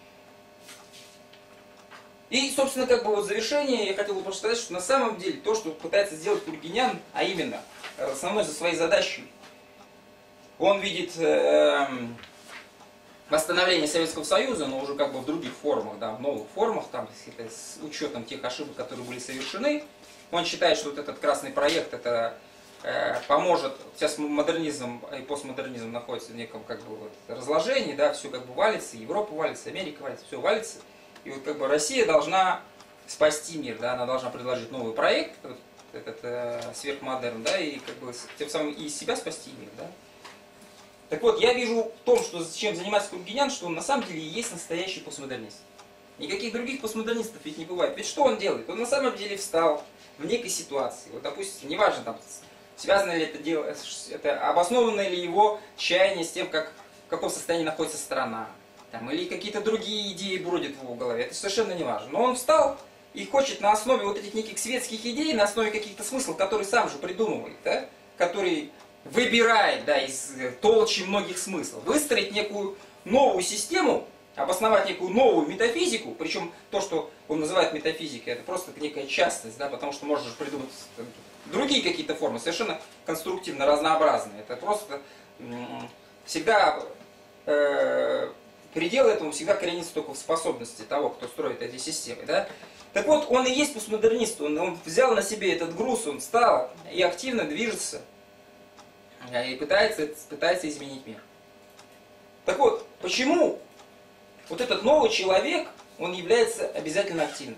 И, собственно, как бы вот в завершение я хотел бы просто сказать, что на самом деле то, что пытается сделать Кургинян, а именно основной за своей задачей, он видит э, восстановление Советского Союза, но уже как бы в других формах, да, в новых формах, там, с учетом тех ошибок, которые были совершены. Он считает, что вот этот красный проект это э, поможет. Сейчас модернизм и постмодернизм находятся в неком как бы вот разложении, да, все как бы валится, Европа валится, Америка валится, все валится. И вот как бы Россия должна спасти мир, да, она должна предложить новый проект, вот этот э, сверхмодерн, да, и как бы тем самым и себя спасти мир, да. Так вот, я вижу в том, что чем занимается Кургинян, что он на самом деле и есть настоящий постмодернист. Никаких других постмодернистов ведь не бывает. Ведь что он делает? Он на самом деле встал в некой ситуации. Вот, допустим, неважно, там, связано ли это дело, это обосновано ли его чаяние с тем, как, в каком состоянии находится страна. Там, или какие-то другие идеи бродят в его голове, это совершенно не важно. Но он встал и хочет на основе вот этих неких светских идей, на основе каких-то смыслов, которые сам же придумывает, да, который выбирает, да, из толщи многих смыслов, выстроить некую новую систему, обосновать некую новую метафизику, причем то, что он называет метафизикой, это просто некая частность, да, потому что можно же придумать другие какие-то формы, совершенно конструктивно разнообразные. Это просто всегда... Э Предел этому всегда коренится только в способности того, кто строит эти системы. Да? Так вот, он и есть постмодернист, он, он взял на себе этот груз, он встал и активно движется, и пытается, пытается изменить мир. Так вот, почему вот этот новый человек, он является обязательно активным?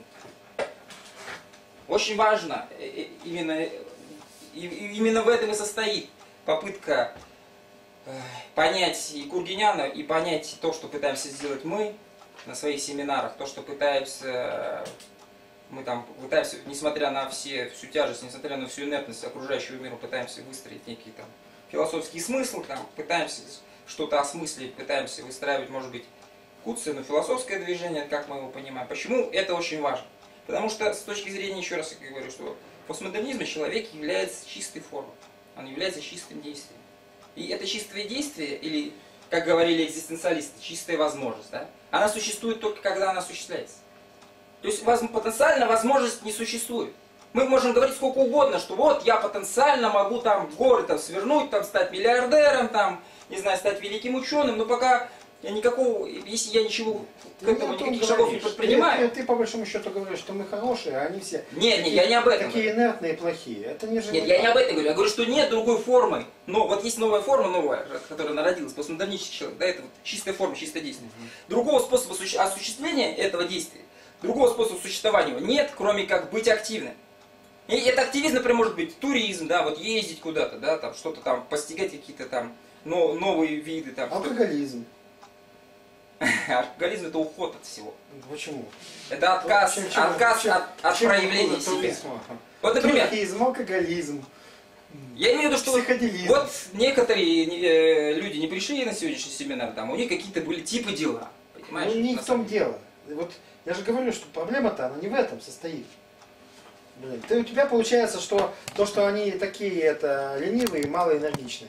Очень важно, именно, именно в этом и состоит попытка понять и Кургиняна, и понять то, что пытаемся сделать мы на своих семинарах, то, что пытаемся, мы там пытаемся, несмотря на все, всю тяжесть, несмотря на всю инертность окружающего мира, пытаемся выстроить некий там философский смысл, там, пытаемся что-то осмыслить, пытаемся выстраивать, может быть, куцее, но философское движение, как мы его понимаем. Почему это очень важно? Потому что с точки зрения, еще раз я говорю, что в постмодернизме человек является чистой формой, он является чистым действием. И это чистое действие, или, как говорили экзистенциалисты, чистая возможность, да, она существует только когда она осуществляется. То есть потенциально возможность не существует. Мы можем говорить сколько угодно, что вот я потенциально могу там горы там, свернуть, там, стать миллиардером, там, не знаю, стать великим ученым, но пока я никакого, если я ничего, к этому ну, никаких шагов не предпринимаю. Ты, ты, ты по большому счету говоришь, что мы хорошие, а они все нет, такие, нет, я не об этом такие говорю. инертные и плохие. Это не же нет, я не об этом говорю. Я говорю, что нет другой формы. Но вот есть новая форма, новая, которая народилась, постмодернистический человек. Да, это вот чистая форма, чистое действие. Mm-hmm. Другого способа осуществления этого действия, другого способа существования нет, кроме как быть активным. И это активизм, например, может быть туризм, да, вот ездить куда-то, да, там что-то там, постигать какие-то там но, новые виды. Там, алкоголизм. Алкоголизм это уход от всего. Почему? Это отказ, чем, чем, отказ чем, от, от чем проявления себя. туризма? Вот, например, туризм, алкоголизм. Я имею в виду, что психоделизм. Вот некоторые э, люди не пришли на сегодняшний семинар, там у них какие-то были типы дела. Понимаешь? Ну не в том дело. Вот я же говорю, что проблема-то она не в этом состоит. Блин, ты, у тебя получается, что то, что они такие, это ленивые и малоэнергичные.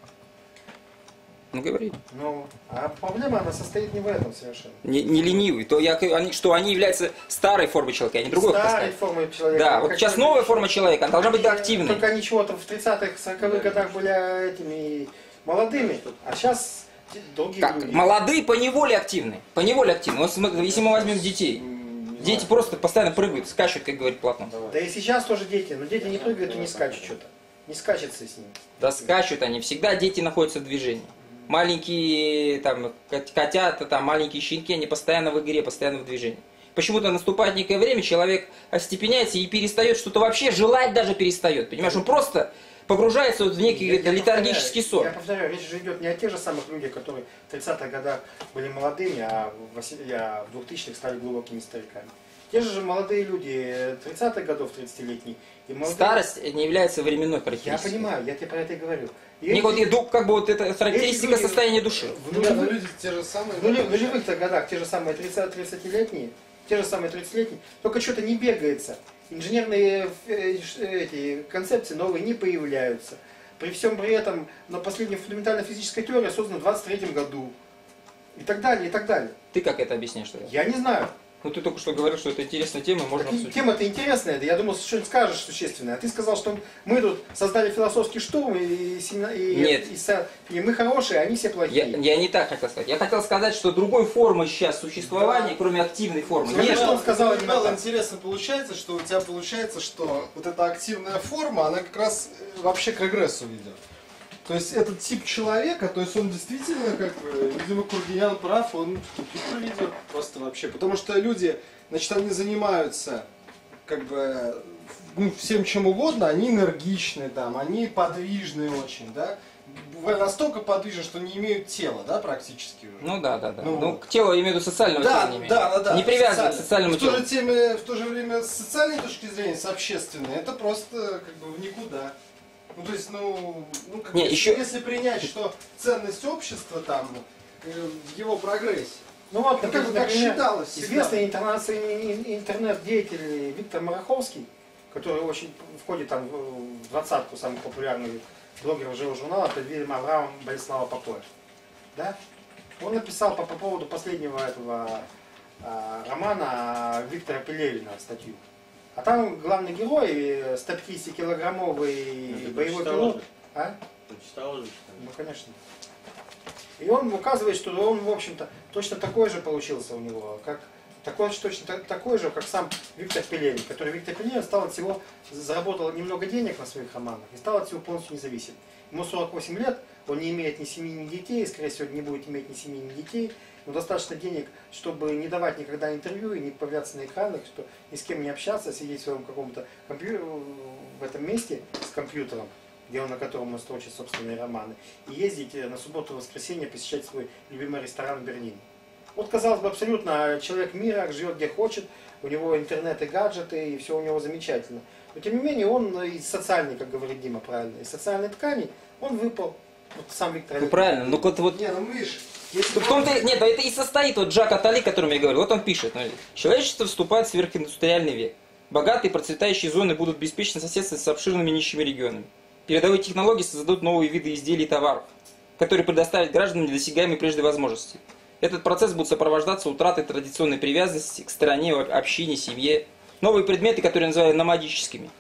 Ну говори. Ну, а проблема она состоит не в этом совершенно. Не, не ленивый, то я, они, что они являются старой формой человека, а не другой. Старой формой человека. Да, вот сейчас новая форма человека, она должна быть активной. Только они чего-то в тридцатых, сороковых годах были этими молодыми, а сейчас другие как? люди. Молодые поневоле активны. Поневоле активны. Вот если мы возьмем детей. Дети просто постоянно прыгают, скачут, как говорит Платон. Да и сейчас тоже дети, но дети не прыгают и не скачут что-то. не скачется с ним. Да скачут они, всегда дети находятся в движении. Маленькие там, котята, там, маленькие щенки, они постоянно в игре, постоянно в движении. Почему-то наступает некое время, человек остепеняется и перестает что-то вообще, желать даже перестает. Понимаешь, он просто погружается вот в некий я, я летаргический сон. Я повторяю, речь же идет не о тех же самых людях, которые в тридцатых годах были молодыми, а в двухтысячных стали глубокими стариками. Те же молодые люди тридцатых годов, тридцатилетние. Молодые... Старость не является временной характеристикой. Я понимаю, я тебе про это и говорю. И не, эти... вот, как бы вот это характеристика люди... состояния души. В нулевых, люди те же самые, в нулевых годах те же самые тридцатилетние, те же самые тридцатилетние, только что-то не бегается. Инженерные эти, концепции новые не появляются. При всем при этом, на последняя фундаментальная физическая теория создана в двадцать третьем году. И так далее, и так далее. Ты как это объясняешь тогда? Я не знаю. Ну ты только что говорил, что это интересная тема, можно обсудить. Тема-то интересная, да я думал, что что-нибудь скажешь существенное. А ты сказал, что мы тут создали философский штурм, и, и, Нет. И, и мы хорошие, а они все плохие. Я, я не так хотел сказать. Я хотел сказать, что другой формы сейчас существования, да. кроме активной формы, нет. Что он сказал, не интересно получается, что у тебя получается, что вот эта активная форма, она как раз вообще к регрессу ведет. То есть этот тип человека, то есть он действительно, как бы, видимо, Кургинян прав, он тупик ведет просто вообще. Потому что люди, значит, они занимаются, как бы, ну, всем чем угодно, они энергичны там, они подвижные очень, да. Настолько подвижны, что не имеют тела, да, практически уже. Ну да, да, да. Ну, ну к телу я имею в виду социального да, тела не да, да, да, не привязаны к социальному в телу. То же теме, в то же время с социальной точки зрения, с общественной, это просто как бы в никуда. Ну, то есть, ну, ну как не, если, еще... если принять, что ценность общества там э, в его прогрессе, ну вот, ну, как бы так считалось. Известный интернет-деятель Виктор Мараховский, который очень входит там в двадцатку самых популярных блогеров живого журнала, под видом Авраама Болеслава Попова. Да? Он написал по, по поводу последнего этого а, романа Виктора Пелевина статью. А там главный герой, сто пятидесятикилограммовый ну, боевой пилот. А? Прочитал уже, что ли? Ну, конечно. И он указывает, что он, в общем-то, точно такой же получился у него, как такой же, точно такой же, как сам Виктор Пелевин, который Виктор Пелевин стал от всего, заработал немного денег на своих романах и стал от всего полностью независим. Ему сорок восемь лет, он не имеет ни семьи, ни детей, скорее всего, не будет иметь ни семьи, ни детей. Но достаточно денег, чтобы не давать никогда интервью и не появляться на экранах, что ни с кем не общаться, сидеть в своем каком-то компьютере, в этом месте с компьютером, где он, на котором он строчит собственные романы, и ездить на субботу и воскресенье посещать свой любимый ресторан в Берлине. Вот, казалось бы, абсолютно человек мира, живет где хочет, у него интернет и гаджеты, и все у него замечательно. Но тем не менее, он из социальной, как говорит Дима правильно, из социальной ткани он выпал. Вот сам Виктор. Ну правильно, ну вот, вот... Не, ну видишь, в том-то, нет, это и состоит вот Жак Аттали, о котором я говорю. Вот он пишет, ну, человечество вступает в сверхиндустриальный век. Богатые процветающие зоны будут беспечно соседствовать с обширными нищими регионами. Передовые технологии создадут новые виды изделий и товаров, которые предоставят гражданам недосягаемые прежде возможности. Этот процесс будет сопровождаться утратой традиционной привязанности к стране, общине, семье. Новые предметы, которые называют номадическими,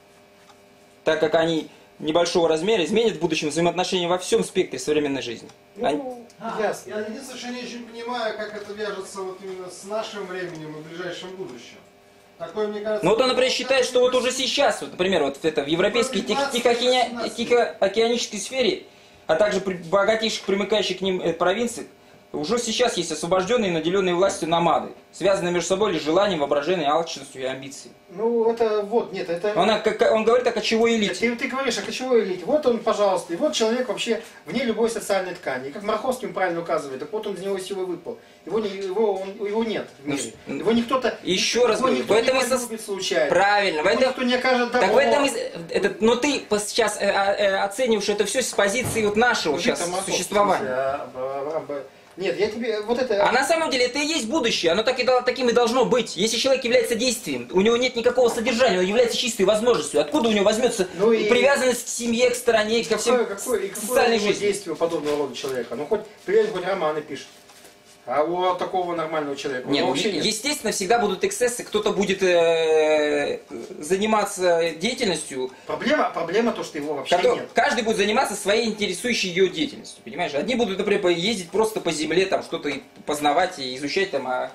так как они небольшого размера, изменят в будущем взаимоотношения во всем спектре современной жизни. Ну, они... а, ясно. Я единственное, что не очень понимаю, как это вяжется вот именно с нашим временем и ближайшим будущим. Такое, мне кажется, ну вот он, например, считает, что вот уже сейчас, вот, например, вот это в европейской тихоокеанической сфере, а также при богатейших примыкающих к ним провинциях, уже сейчас есть освобожденные и наделенные властью намады, связанные между собой лишь желанием, воображением, алчностью и амбицией. Ну, это вот, нет, это... Он, он говорит о кочевой элите. Ты, ты говоришь о кочевой элите. Вот он, пожалуйста, и вот человек вообще вне любой социальной ткани. И как Мараховский ему правильно указывает, так вот он из него силы выпал. Его, его, он, его нет в мире. Его не кто-то... Еще раз говорю, в этом и со... Правильно. В этом... Никто не окажет так в этом и... это... Но ты сейчас э, э, оцениваешь это все с позиции вот нашего ну, сейчас существования. Нет, я тебе вот это... А на самом деле это и есть будущее, оно так и, таким и должно быть. Если человек является действием, у него нет никакого содержания, он является чистой возможностью. Откуда у него возьмется ну и... привязанность к семье, к стране, ко всем какое, какое, социальной жизни? Какое действие подобного рода человека? Ну хоть Пелевин хоть романы пишет. А у такого нормального человека нет, ну, вообще нет. Естественно, всегда будут эксцессы, кто-то будет э, заниматься деятельностью. Проблема, проблема то, что его вообще который, нет. Каждый будет заниматься своей интересующей ее деятельностью, понимаешь? Одни будут, например, ездить просто по земле, там что-то познавать и изучать там, а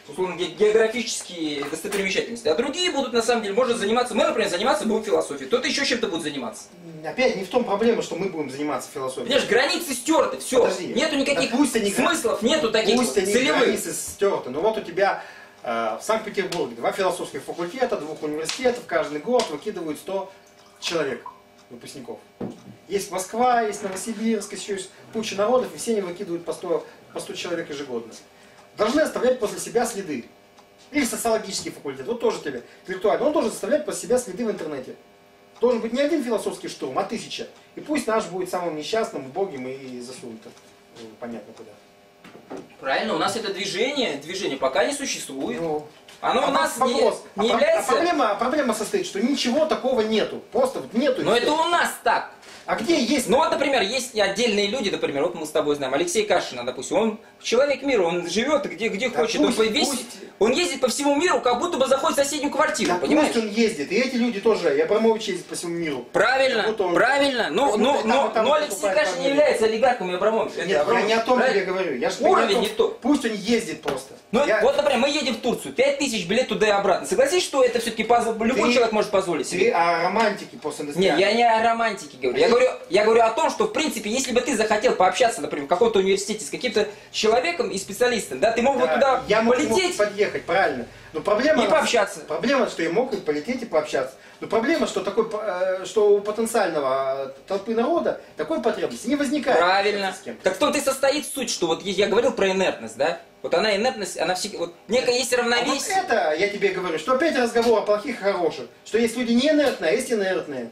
условно, ге- географические достопримечательности. А другие будут, на самом деле, может заниматься, мы, например, заниматься будем философией, кто-то еще чем-то будет заниматься. Опять не в том проблема, что мы будем заниматься философией. Понимаешь, границы стерты, все. Подожди. Нету никаких Да пусть они смыслов, нету таких Пусть вот они целевых. границы стерты. Но вот у тебя э, в Санкт-Петербурге два философских факультета, двух университетов, каждый год выкидывают сто человек, выпускников. Есть Москва, есть Новосибирск, еще есть куча народов, и все они выкидывают по сто, по сто человек ежегодно. Должны оставлять после себя следы. Или социологический факультет, вот тоже тебе интеллектуально, он должен оставлять после себя следы в интернете. Должен быть не один философский штурм, а тысяча. И пусть наш будет самым несчастным, убогим и засунут понятно куда. Правильно, у нас это движение, движение пока не существует. Ну, Оно а у нас вопрос, не, не а, является... а проблема, проблема состоит, что ничего такого нету. Просто вот нету. Но это у нас так. А где есть? Ну вот, например, есть отдельные люди, например, вот мы с тобой знаем, Алексей Кашина, допустим, он человек мира, он живет где, где Да хочет, пусть, он, весь, пусть. он ездит по всему миру, как будто бы заходит в соседнюю квартиру, Да понимаешь? пусть он ездит, и эти люди тоже, и Абрамович ездит по всему миру. Правильно, Как будто он- правильно, ну, как ну, будто но, там- там но Алексей покупает Кашин не фамилию. является олигархом и Абрамовичем. Это Нет, я Абрамович, не о том правильно? тебе говорю. Я же Уровень не, о том, не тот. Пусть он ездит просто. Ну, Я- вот, например, мы едем в Турцию, пять тысяч билет туда и обратно. Согласись, что это все-таки любой Ты- человек может позволить Ты себе? о романтике после Не, индустриальной. я не о романтике говорю. Я говорю, я говорю о том, что, в принципе, если бы ты захотел пообщаться, например, в каком-то университете с каким-то человеком и специалистом, да, ты мог бы Да, туда я мог, мог полететь подъехать, правильно. Но проблема, и пообщаться. проблема, что я мог и полететь и пообщаться. Но проблема, что, такой, э, что у потенциального толпы народа такой потребности не возникает. Правильно. С кем-то. Так в том-то и состоит суть, что вот я говорил про инертность, да? Вот она инертность, она всегда, вот некое есть А вот равновесие. это, я тебе говорю, что опять разговор о плохих и хороших. Что есть люди не инертные, а есть инертные.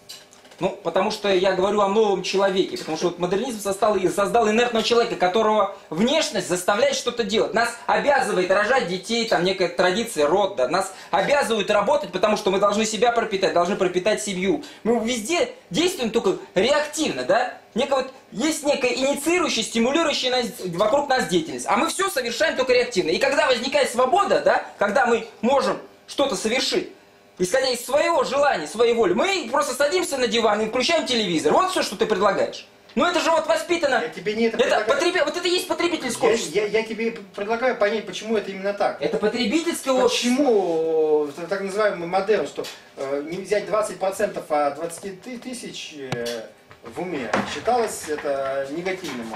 Ну, потому что я говорю о новом человеке, потому что вот модернизм создал, создал инертного человека, которого внешность заставляет что-то делать. Нас обязывает рожать детей, там некая традиция, род, да. Нас обязывают работать, потому что мы должны себя пропитать, должны пропитать семью. Мы везде действуем только реактивно, да. Некая вот, есть некая инициирующая, стимулирующая нас, вокруг нас деятельность, а мы все совершаем только реактивно. И когда возникает свобода, да, когда мы можем что-то совершить, исходя из своего желания, своей воли, мы просто садимся на диван и включаем телевизор. Вот все, что ты предлагаешь. Ну это же вот воспитано. Я тебе не это это предлагаю. потреб... Вот это и есть потребительское Я, общество. я- я тебе предлагаю понять, почему это именно так. Это потребительское общество. Почему э, так называемый модерн, что э, не взять двадцать процентов, а двадцать тысяч э, в уме, считалось это негативным.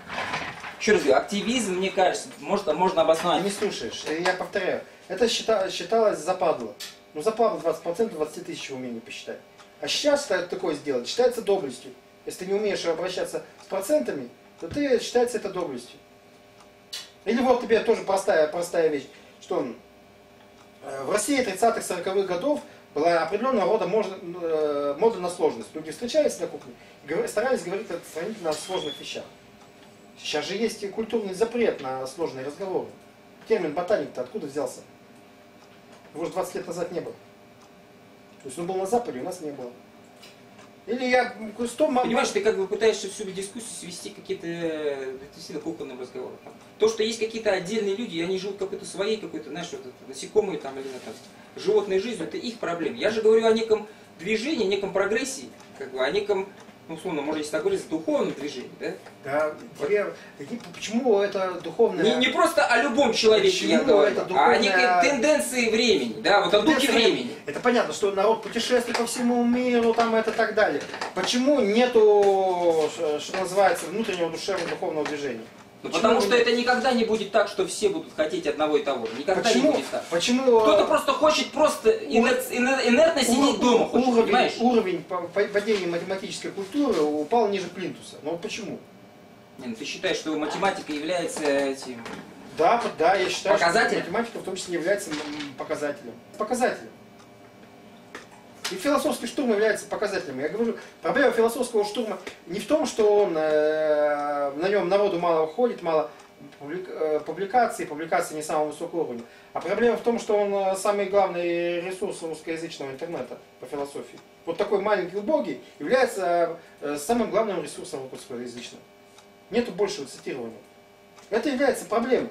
Еще раз говорю, активизм, мне кажется, можно, можно Ты обосновать. не слушаешь, я повторяю. Это счита- считалось западло. Ну западло двадцать процентов, двадцать тысяч в уме не посчитать. А сейчас это такое сделать считается доблестью. Если ты не умеешь обращаться с процентами, то ты считается это доблестью. Или вот тебе тоже простая, простая вещь, что э, в России тридцатых сороковых годов была определенного рода мода, э, мода на сложность. Люди встречались на кухне и говор- старались говорить о сравнительно сложных вещах. Сейчас же есть и культурный запрет на сложные разговоры. Термин ботаник-то откуда взялся? Его же двадцать лет назад не было. То есть он был на Западе, у нас не было. Или я сто... Понимаешь, ты как бы пытаешься всю дискуссию свести к какие-то э, действительно кухонным разговорам. Там. То, что есть какие-то отдельные люди, и они живут какой-то своей, какой-то, знаешь, вот это, насекомые там, или там, животной жизнью, это их проблемы. Я же говорю о неком движении, неком прогрессии, как бы, о неком, ну, условно, можно если так говорить, духовном движении, да? Да, тебе... Почему это духовное... Не, не просто о любом человеке я Почему говорю, это а о духовное- некой тенденции времени, да, вот о духе Тенденция времени. Это понятно, что народ путешествует по всему миру, там это так далее. Почему нету, что что называется, внутреннего душевного духовного движения? Ну, Почему потому что нет? это никогда не будет так, что все будут хотеть одного и того же. Никогда Почему? не будет так. Почему Кто-то просто хочет просто инер- инер- инертно сидеть дома, хочет, уровень, понимаешь? уровень по- по- падения математической культуры упал ниже плинтуса? Ну вот почему? Не, ну ты считаешь, что математика является этим... Да, п- да, я считаю, Показателем? что математика в том числе является м, показателем. Показателем. И философский штурм является показателем. Я говорю, проблема философского штурма не в том, что он, э, на нем народу мало уходит, мало публик- э, публикаций, публикаций не самого высокого уровня. А проблема в том, что он э, самый главный ресурс русскоязычного интернета по философии. Вот такой маленький убогий является э, самым главным ресурсом русскоязычного. Нету большего цитирования. Это является проблемой.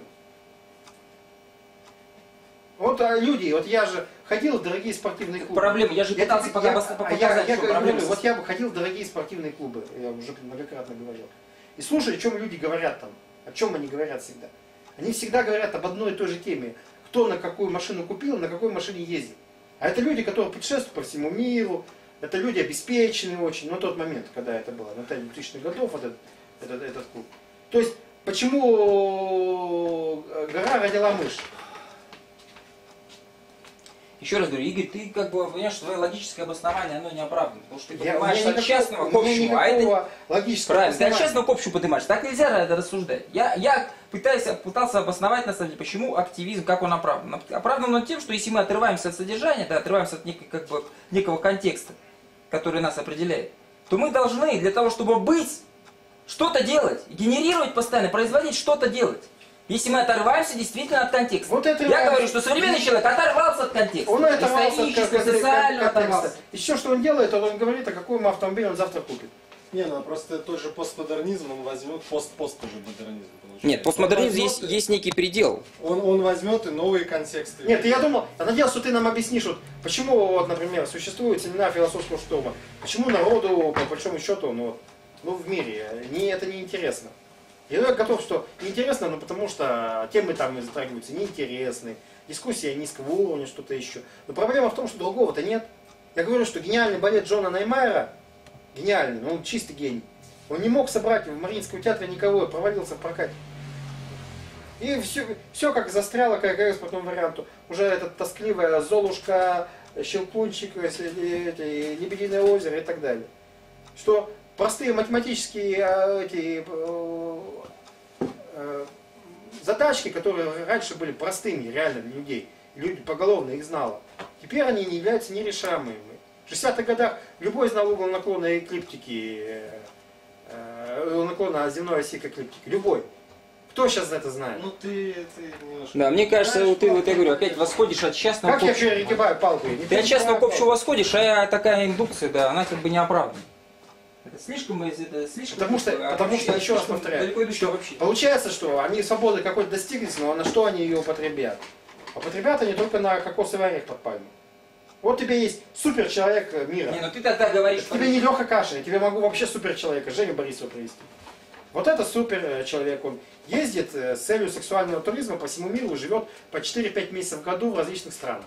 Вот а, люди, вот я же ходил в дорогие спортивные клубы. Проблема, я же Я пытался тебе- пока я- бас- а показать, я, я что говорю, проблема. вот я бы ходил в дорогие спортивные клубы, я уже многократно говорил. И слушай, о чем люди говорят там, о чем они говорят всегда. Они всегда говорят об одной и той же теме. Кто на какую машину купил, на какой машине ездит. А это люди, которые путешествуют по всему миру, это люди обеспеченные очень, на тот момент, когда это было, на начале двухтысячных годов, этот, этот, этот клуб. То есть, почему гора родила мышь? Еще раз говорю, Игорь, ты как бы понимаешь, что твое логическое обоснование, оно не оправдано. Потому что ты Я, понимаешь от частного к общему, а это логического правильно, ты от частного к общему поднимаешь. Так нельзя это рассуждать. Я, я пытаюсь, пытался обосновать, на самом деле, почему активизм, как он оправдан. Оправдан он тем, что если мы отрываемся от содержания, да, отрываемся от некой, как бы, некого контекста, который нас определяет, то мы должны для того, чтобы быть, что-то делать, генерировать постоянно, производить, что-то делать. Если мы оторваемся действительно от контекста. Вот это я говорю, что современный человек оторвался от контекста. Он оторвался от социального оторвался. И все, что он делает, он говорит, о каком автомобиле он завтра купит. Не, ну просто тот же постмодернизм, он возьмет, пост-пост тоже модернизм. Получается. Нет, постмодернизм есть, есть некий предел. Он, он возьмет и новые контексты. Нет, я думал, я надеялся, что ты нам объяснишь, вот, почему, вот, например, существует семена философского штурма, почему народу, по большому счету, ну, ну в мире, не, это неинтересно. Я готов, что неинтересно, но потому что темы там затрагиваются неинтересные, дискуссия низкого уровня, что-то еще. Но проблема в том, что другого-то нет. Я говорю, что гениальный балет Джона Неймайера, гениальный, но он чистый гений, он не мог собрать в Мариинском театре никого, провалился в прокате. И все, все как застряло, как говорится, по тому варианту. Уже эта тоскливая Золушка, Щелкунчик, Лебединое озеро и так далее. Что простые математические эти, задачки, которые раньше были простыми реально для людей, люди поголовно их знало, теперь они не являются нерешаемыми. В шестидесятых годах любой знал угол наклона эклиптики, наклона земной оси к эклиптике. Любой. Кто сейчас это знает? Ну ты, ты немножко... Да, мне кажется, знаешь, ты, вот я говорю, опять восходишь от частного как к общему. Как я перегибаю палку? Ты от частного к общему восходишь, а такая индукция, да, она как бы не оправдана. Это слишком, это слишком... Потому что, а потому вообще, что еще раз повторяю, что вообще. Получается, что они свободы какой-то достигли, но на что они ее употребят? Употребят они только на кокосовый орех под пальму. Вот тебе есть суперчеловек мира. Не, ну ты тогда говоришь... Тебе не Леха Кашин, я тебе могу вообще суперчеловека, Женю Борисова привести. Вот это супер человек, он ездит с целью сексуального туризма по всему миру, живет по четыре-пять месяцев в году в различных странах.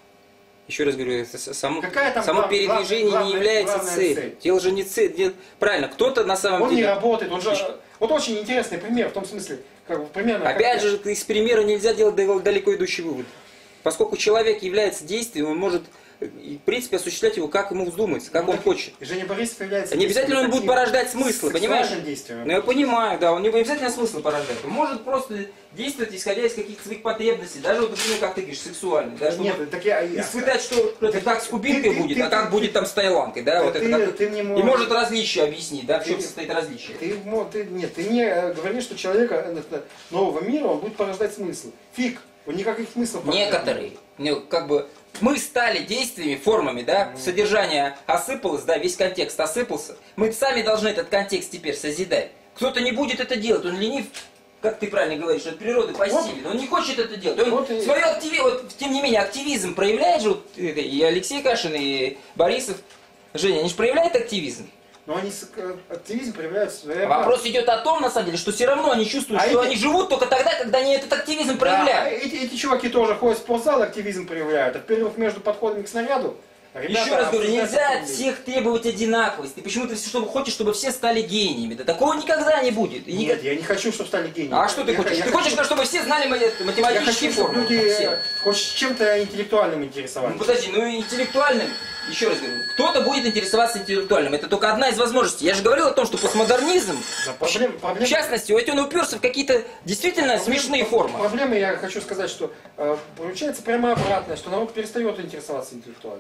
Еще раз говорю, это само, само глав, передвижение глав, не является целью. Цель. Дело же не цель. Дело... Правильно, кто-то на самом он деле... Он не работает, он же... Вот очень интересный пример, в том смысле, как бы примерно... Опять же, из примера нельзя делать далеко идущий вывод. Поскольку человек является действием, он может... И, в принципе, осуществлять его, как ему вздумается, как ну, он хочет. Женя Борисов является... Не обязательно он будет порождать смыслы, понимаешь? Ну я понимаю, да, он не обязательно смысл порождать. Он может просто действовать, исходя из каких-то своих потребностей, даже, вот, например, как ты говоришь, сексуальных. Да, Нет, так я... Испытать, что это как с кубинкой ты, будет, ты, а как ты, будет там с тайланкой, да? Вот ты, это как... ты не можешь... И может различие объяснить, да, в чем ты, состоит различие. Ты, ты, нет, ты не говоришь, что человека нового мира, он будет порождать смысл. Фиг, он никаких смыслов порождает. Некоторые, ну, как бы... Мы стали действиями, формами, да, mm. содержание осыпалось, да, весь контекст осыпался. Мы сами должны этот контекст теперь созидать. Кто-то не будет это делать, он ленив, как ты правильно говоришь, от природы пассивен, вот. Он не хочет это делать. Он вот свой активи... вот, тем не менее, активизм проявляет же, вот, и Алексей Кашин, и Борисов, Женя, они же проявляют активизм. Но они активизм проявляют в своей... Вопрос идет о том, на самом деле, что все равно они чувствуют, а что эти... они живут только тогда, когда они этот активизм проявляют. Да, эти, эти чуваки тоже ходят в спортзал, активизм проявляют. А в перерыв между подходами к снаряду... Ребята, еще раз говорю, нельзя от всех требовать одинаковости. Ты почему-то чтобы хочешь, чтобы все стали гениями. Да такого никогда не будет. И Нет, никак... я не хочу, чтобы стали гениями. А что ты я хочешь? Я ты хочу... хочешь, чтобы все знали математические формулы? Я хочу, чтобы люди хоть чем-то интеллектуальным интересовались. Ну подожди, ну интеллектуальным, еще раз говорю, кто-то будет интересоваться интеллектуальным. Это только одна из возможностей. Я же говорил о том, что постмодернизм, да, проблем, проблем... в частности, ведь он уперся в какие-то действительно проблем, смешные формы. Проблема, я хочу сказать, что э, получается прямо обратное, что народ перестает интересоваться интеллектуальным.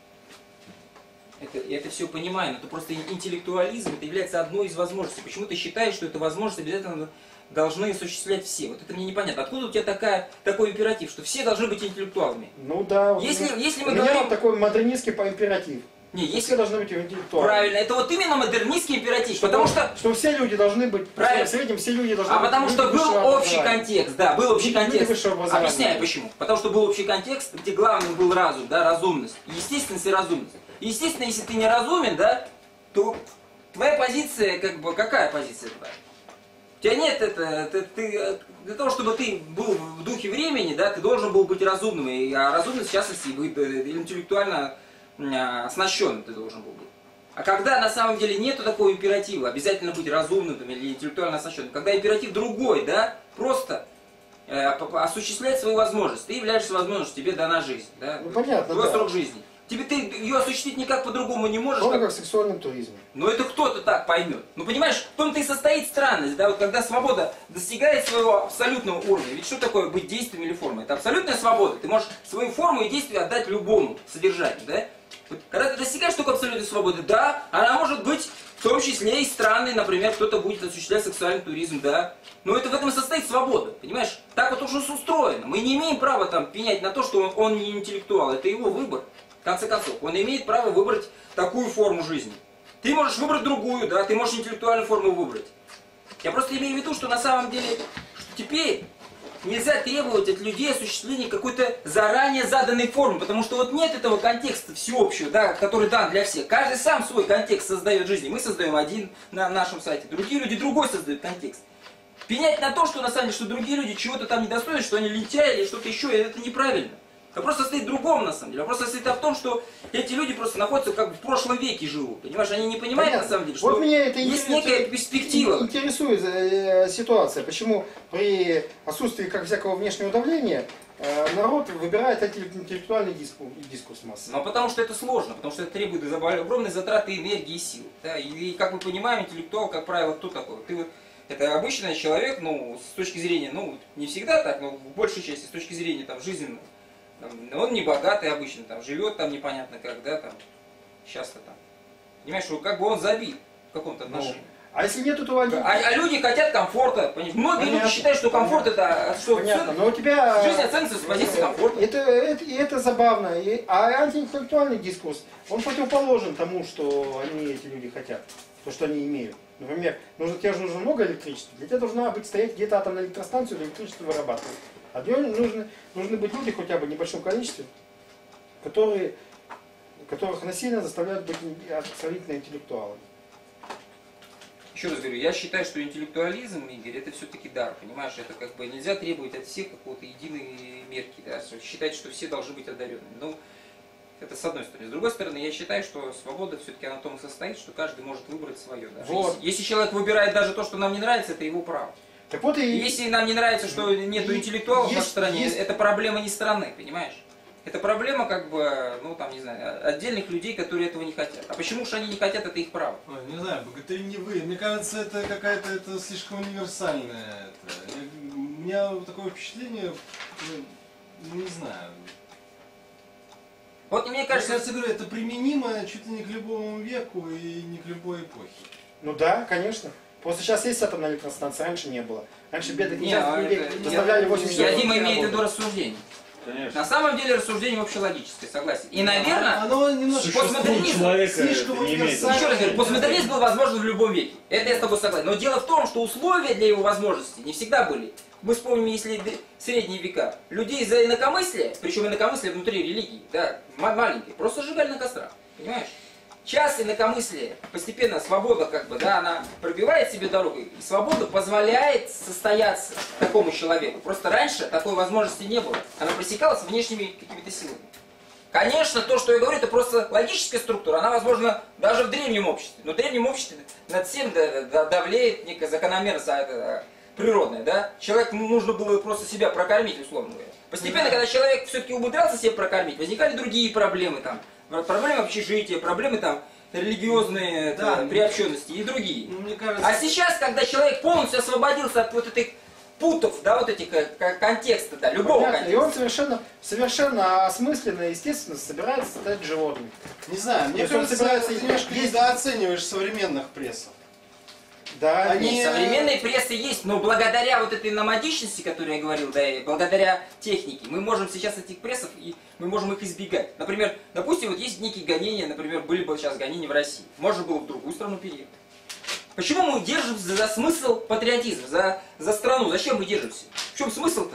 Это, я это все понимаю, но это просто интеллектуализм, это является одной из возможностей. Почему ты считаешь, что эту возможность обязательно должны осуществлять все? Вот это мне непонятно. Откуда у тебя такая, такой императив, что все должны быть интеллектуалами? Ну да. Если, у если мы у меня говорим... такой модернистский императив. Не, если... Все должны быть интеллектуалами. Правильно, это вот именно модернистский императив, что, потому что... Что все люди должны быть... Правильно. В среднем все люди должны а быть... А потому что был общий контекст, да, был общий контекст. Объясняю почему. Потому что был общий контекст, где главным был разум, да, разумность. Естественность и разумность. Естественно, если ты не разумен, да, то твоя позиция, как бы, какая позиция твоя? тебя нет это, ты, ты, для того, чтобы ты был в духе времени, да, ты должен был быть разумным, и, а разумным в частности быть интеллектуально оснащенным ты должен был быть. А когда на самом деле нету такого императива, обязательно быть разумным там, или интеллектуально оснащенным, когда императив другой, да, просто э, осуществлять свою возможность, ты являешься возможностью, тебе дана жизнь, да, Ну, понятно, твой да. срок жизни. Тебе ты ее осуществить никак по-другому не можешь. Только Как... как в сексуальном туризме. Но это кто-то так поймет. Ну понимаешь, в том-то и состоит странность, да, вот когда свобода достигает своего абсолютного уровня. Ведь что такое быть действием или формой? Это абсолютная свобода. Ты можешь свою форму и действие отдать любому содержанию, да? Вот, когда ты достигаешь только абсолютной свободы, да, она может быть в том числе и странной, например, кто-то будет осуществлять сексуальный туризм, да. Но это в этом состоит свобода, понимаешь? Так вот уже устроено. Мы не имеем права там пенять на то, что он, он не интеллектуал, это его выбор. В конце концов, он имеет право выбрать такую форму жизни. Ты можешь выбрать другую, да, ты можешь интеллектуальную форму выбрать. Я просто имею в виду, что на самом деле, что теперь нельзя требовать от людей осуществления какой-то заранее заданной формы, потому что вот нет этого контекста всеобщего, да, который дан для всех. Каждый сам свой контекст создает жизни. Мы создаем один на нашем сайте, другие люди другой создают контекст. Пенять на то, что на самом деле, что другие люди чего-то там недостойны, что они лентяи или что-то еще, это неправильно. Вопрос состоит в другом, на самом деле. Вопрос состоит в том, что эти люди просто находятся как бы в прошлом веке живут. Понимаешь, они не понимают, Понятно. на самом деле, что Вот меня это есть интересует- некая перспектива. Интересует э, ситуация, почему при отсутствии как всякого внешнего давления э, народ выбирает интеллектуальный дискурс, дискурс массы. Но потому что это сложно, потому что это требует огромной затраты энергии и сил. Да? И, и как мы понимаем, интеллектуал, как правило, кто такой? Ты вот, это обычный человек, ну, с точки зрения, ну, не всегда так, но в большей части, с точки зрения там жизненной. Там, он не богатый обычно, там, живет там непонятно как, да, там, часто там. Понимаешь, что как бы он забит в каком-то отношении. А если нет этого... А, а люди хотят комфорта. Понимаешь? Многие Понятно. люди считают, что комфорт это... Что Понятно, всё- но у тебя... Жизнь оценивается с позиции комфорта. Это, это, и это забавно. И, а антиинтеллектуальный дискурс, он противоположен тому, что они, эти люди хотят. То, что они имеют. Например, нужно, тебе же нужно много электричества. Для тебя должна быть стоять где-то атомная электростанция, для электричества вырабатывать. А для него нужны, нужны быть люди хотя бы в небольшом количестве, которые, которых насильно заставляют быть сравнительно интеллектуалами. Еще раз говорю, я считаю, что интеллектуализм, Игорь, это все-таки дар, понимаешь? Это как бы нельзя требовать от всех какого-то единой мерки, да? Считать, что все должны быть одаренными. Ну, это с одной стороны. С другой стороны, я считаю, что свобода все-таки она в том и состоит, что каждый может выбрать свое. Даже Вот. если, если человек выбирает даже то, что нам не нравится, это его право. Так вот и... Если нам не нравится, что нету И- интеллектуалов в есть- нашей стране, есть- это проблема не страны, понимаешь? Это проблема, как бы, ну там, не знаю, отдельных людей, которые этого не хотят. А почему же они не хотят, это их право. Ой, не знаю, богатыри не вы. Мне кажется, это какая-то это слишком универсальное. Это. Я- у меня такое впечатление, ну, не знаю. Вот мне Мне кажется, кажется, говорю, это применимо чуть ли не к любому веку и не к любой эпохе. Ну да, конечно. Просто сейчас есть атомная электростанция, раньше не было. Раньше бедных не, несчастных а людей это- заставляли я, восемьдесят я, часов Дима, имеет в виду работать. рассуждение. Конечно. На самом деле рассуждение общелогическое, согласен. И, наверное, Оно немножко постмодернизм, человека слишком это не имеет. универсально. еще раз говорю, постмодернизм был возможен в любом веке. Это я с тобой согласен. Но дело в том, что условия для его возможности не всегда были. Мы вспомним, если д- средние века, людей за инакомыслие, причем инакомыслие внутри религии, да, ма- маленькие, просто сжигали на кострах. Понимаешь? Час инакомыслия, постепенно свобода, как бы, да, она пробивает себе дорогу, и свобода позволяет состояться такому человеку. Просто раньше такой возможности не было. Она пресекалась внешними какими-то силами. Конечно, то, что я говорю, это просто логическая структура. Она возможна даже в древнем обществе. Но в древнем обществе над всем да- да- давлеет некая закономерность а, это, природная. Да? Человеку нужно было просто себя прокормить, условно говоря. Постепенно, Да. когда человек все-таки умудрялся себя прокормить, возникали другие проблемы. Там, проблемы общежития, проблемы там, религиозные Да. это, приобщенности и другие. Ну, мне кажется, А сейчас, когда человек полностью освободился от вот этих путов, да, вот этих э, к- контекста, да, любого Понятно. И контекста. он совершенно, совершенно осмысленно, естественно, собирается стать животным. не знаю, мне То есть он кажется, собирается ты из- немножко есть- недооцениваешь современных прессов. Да, Они- Нет, современной прессы есть, но благодаря вот этой номадичности, которую я говорил, да, и благодаря технике, мы можем сейчас этих прессов, и мы можем их избегать. Например, допустим, вот есть некие гонения, например, были бы сейчас гонения в России. Можно было в другую страну переехать. Почему мы держимся за смысл патриотизма, за, за страну? Зачем мы держимся? В чем смысл-то?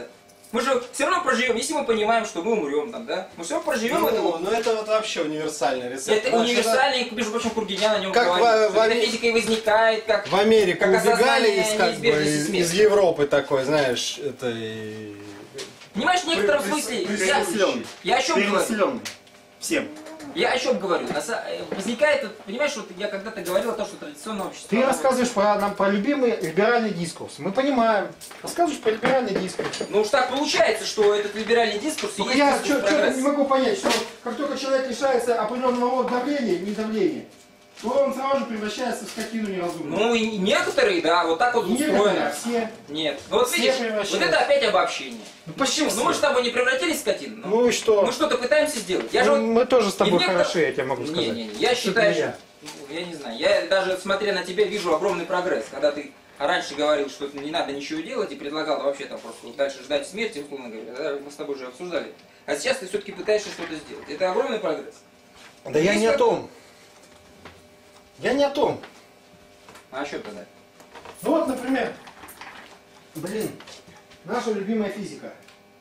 Мы же все равно проживем, если мы понимаем, что мы умрем там, да? Мы все равно проживем Ну, это. ну это вот вообще универсальный рецепт. Это Потому что универсальный, между прочим, Кургинян о нем Как говорит. в- Что в эта Ами- физика и возникает, как... в Америку как убегали осознание из, как бы, неизбежности из, смерти. из Европы такой, знаешь, это и... Понимаешь, в некотором При- смысле... при- Я, переселенный. я о чем говорю? Переселенный. Всем. Я о чем говорю? На са- э, Возникает, вот, понимаешь, вот я когда-то говорил о том, что традиционное общество... Ты оно- рассказываешь про, нам про любимый либеральный дискурс. Мы понимаем. Рассказываешь про либеральный дискурс. Ну уж так получается, что этот либеральный дискурс и Только есть я дискурс что-то прогресса. не могу понять, что как только человек лишается определенного рода давления, не давления, то он сразу же превращается в скотину неразумную. Ну и некоторые, да, вот так вот Не некоторые, устроено. а все. Нет. Ну вот Все видишь, вот превращаются. это опять обобщение. Ну, почему Ну мы же все? с тобой не превратились в скотину. Ну, Ну и что? мы что-то пытаемся сделать. Я же Ну, вот... мы тоже с и тобой в некоторых- хороши, я тебе могу сказать. Не, не, не, я Что считаю, ты что... я? Ну, я не знаю, я даже смотря на тебя вижу огромный прогресс. Когда ты раньше говорил, что не надо ничего делать и предлагал вообще там просто вот дальше ждать смерти, условно говоря, да, мы с тобой уже обсуждали. А сейчас ты все-таки пытаешься что-то сделать. Это огромный прогресс. Да я Есть не о как- том. Я не о том. А что тогда? Ну вот, например, блин, наша любимая физика.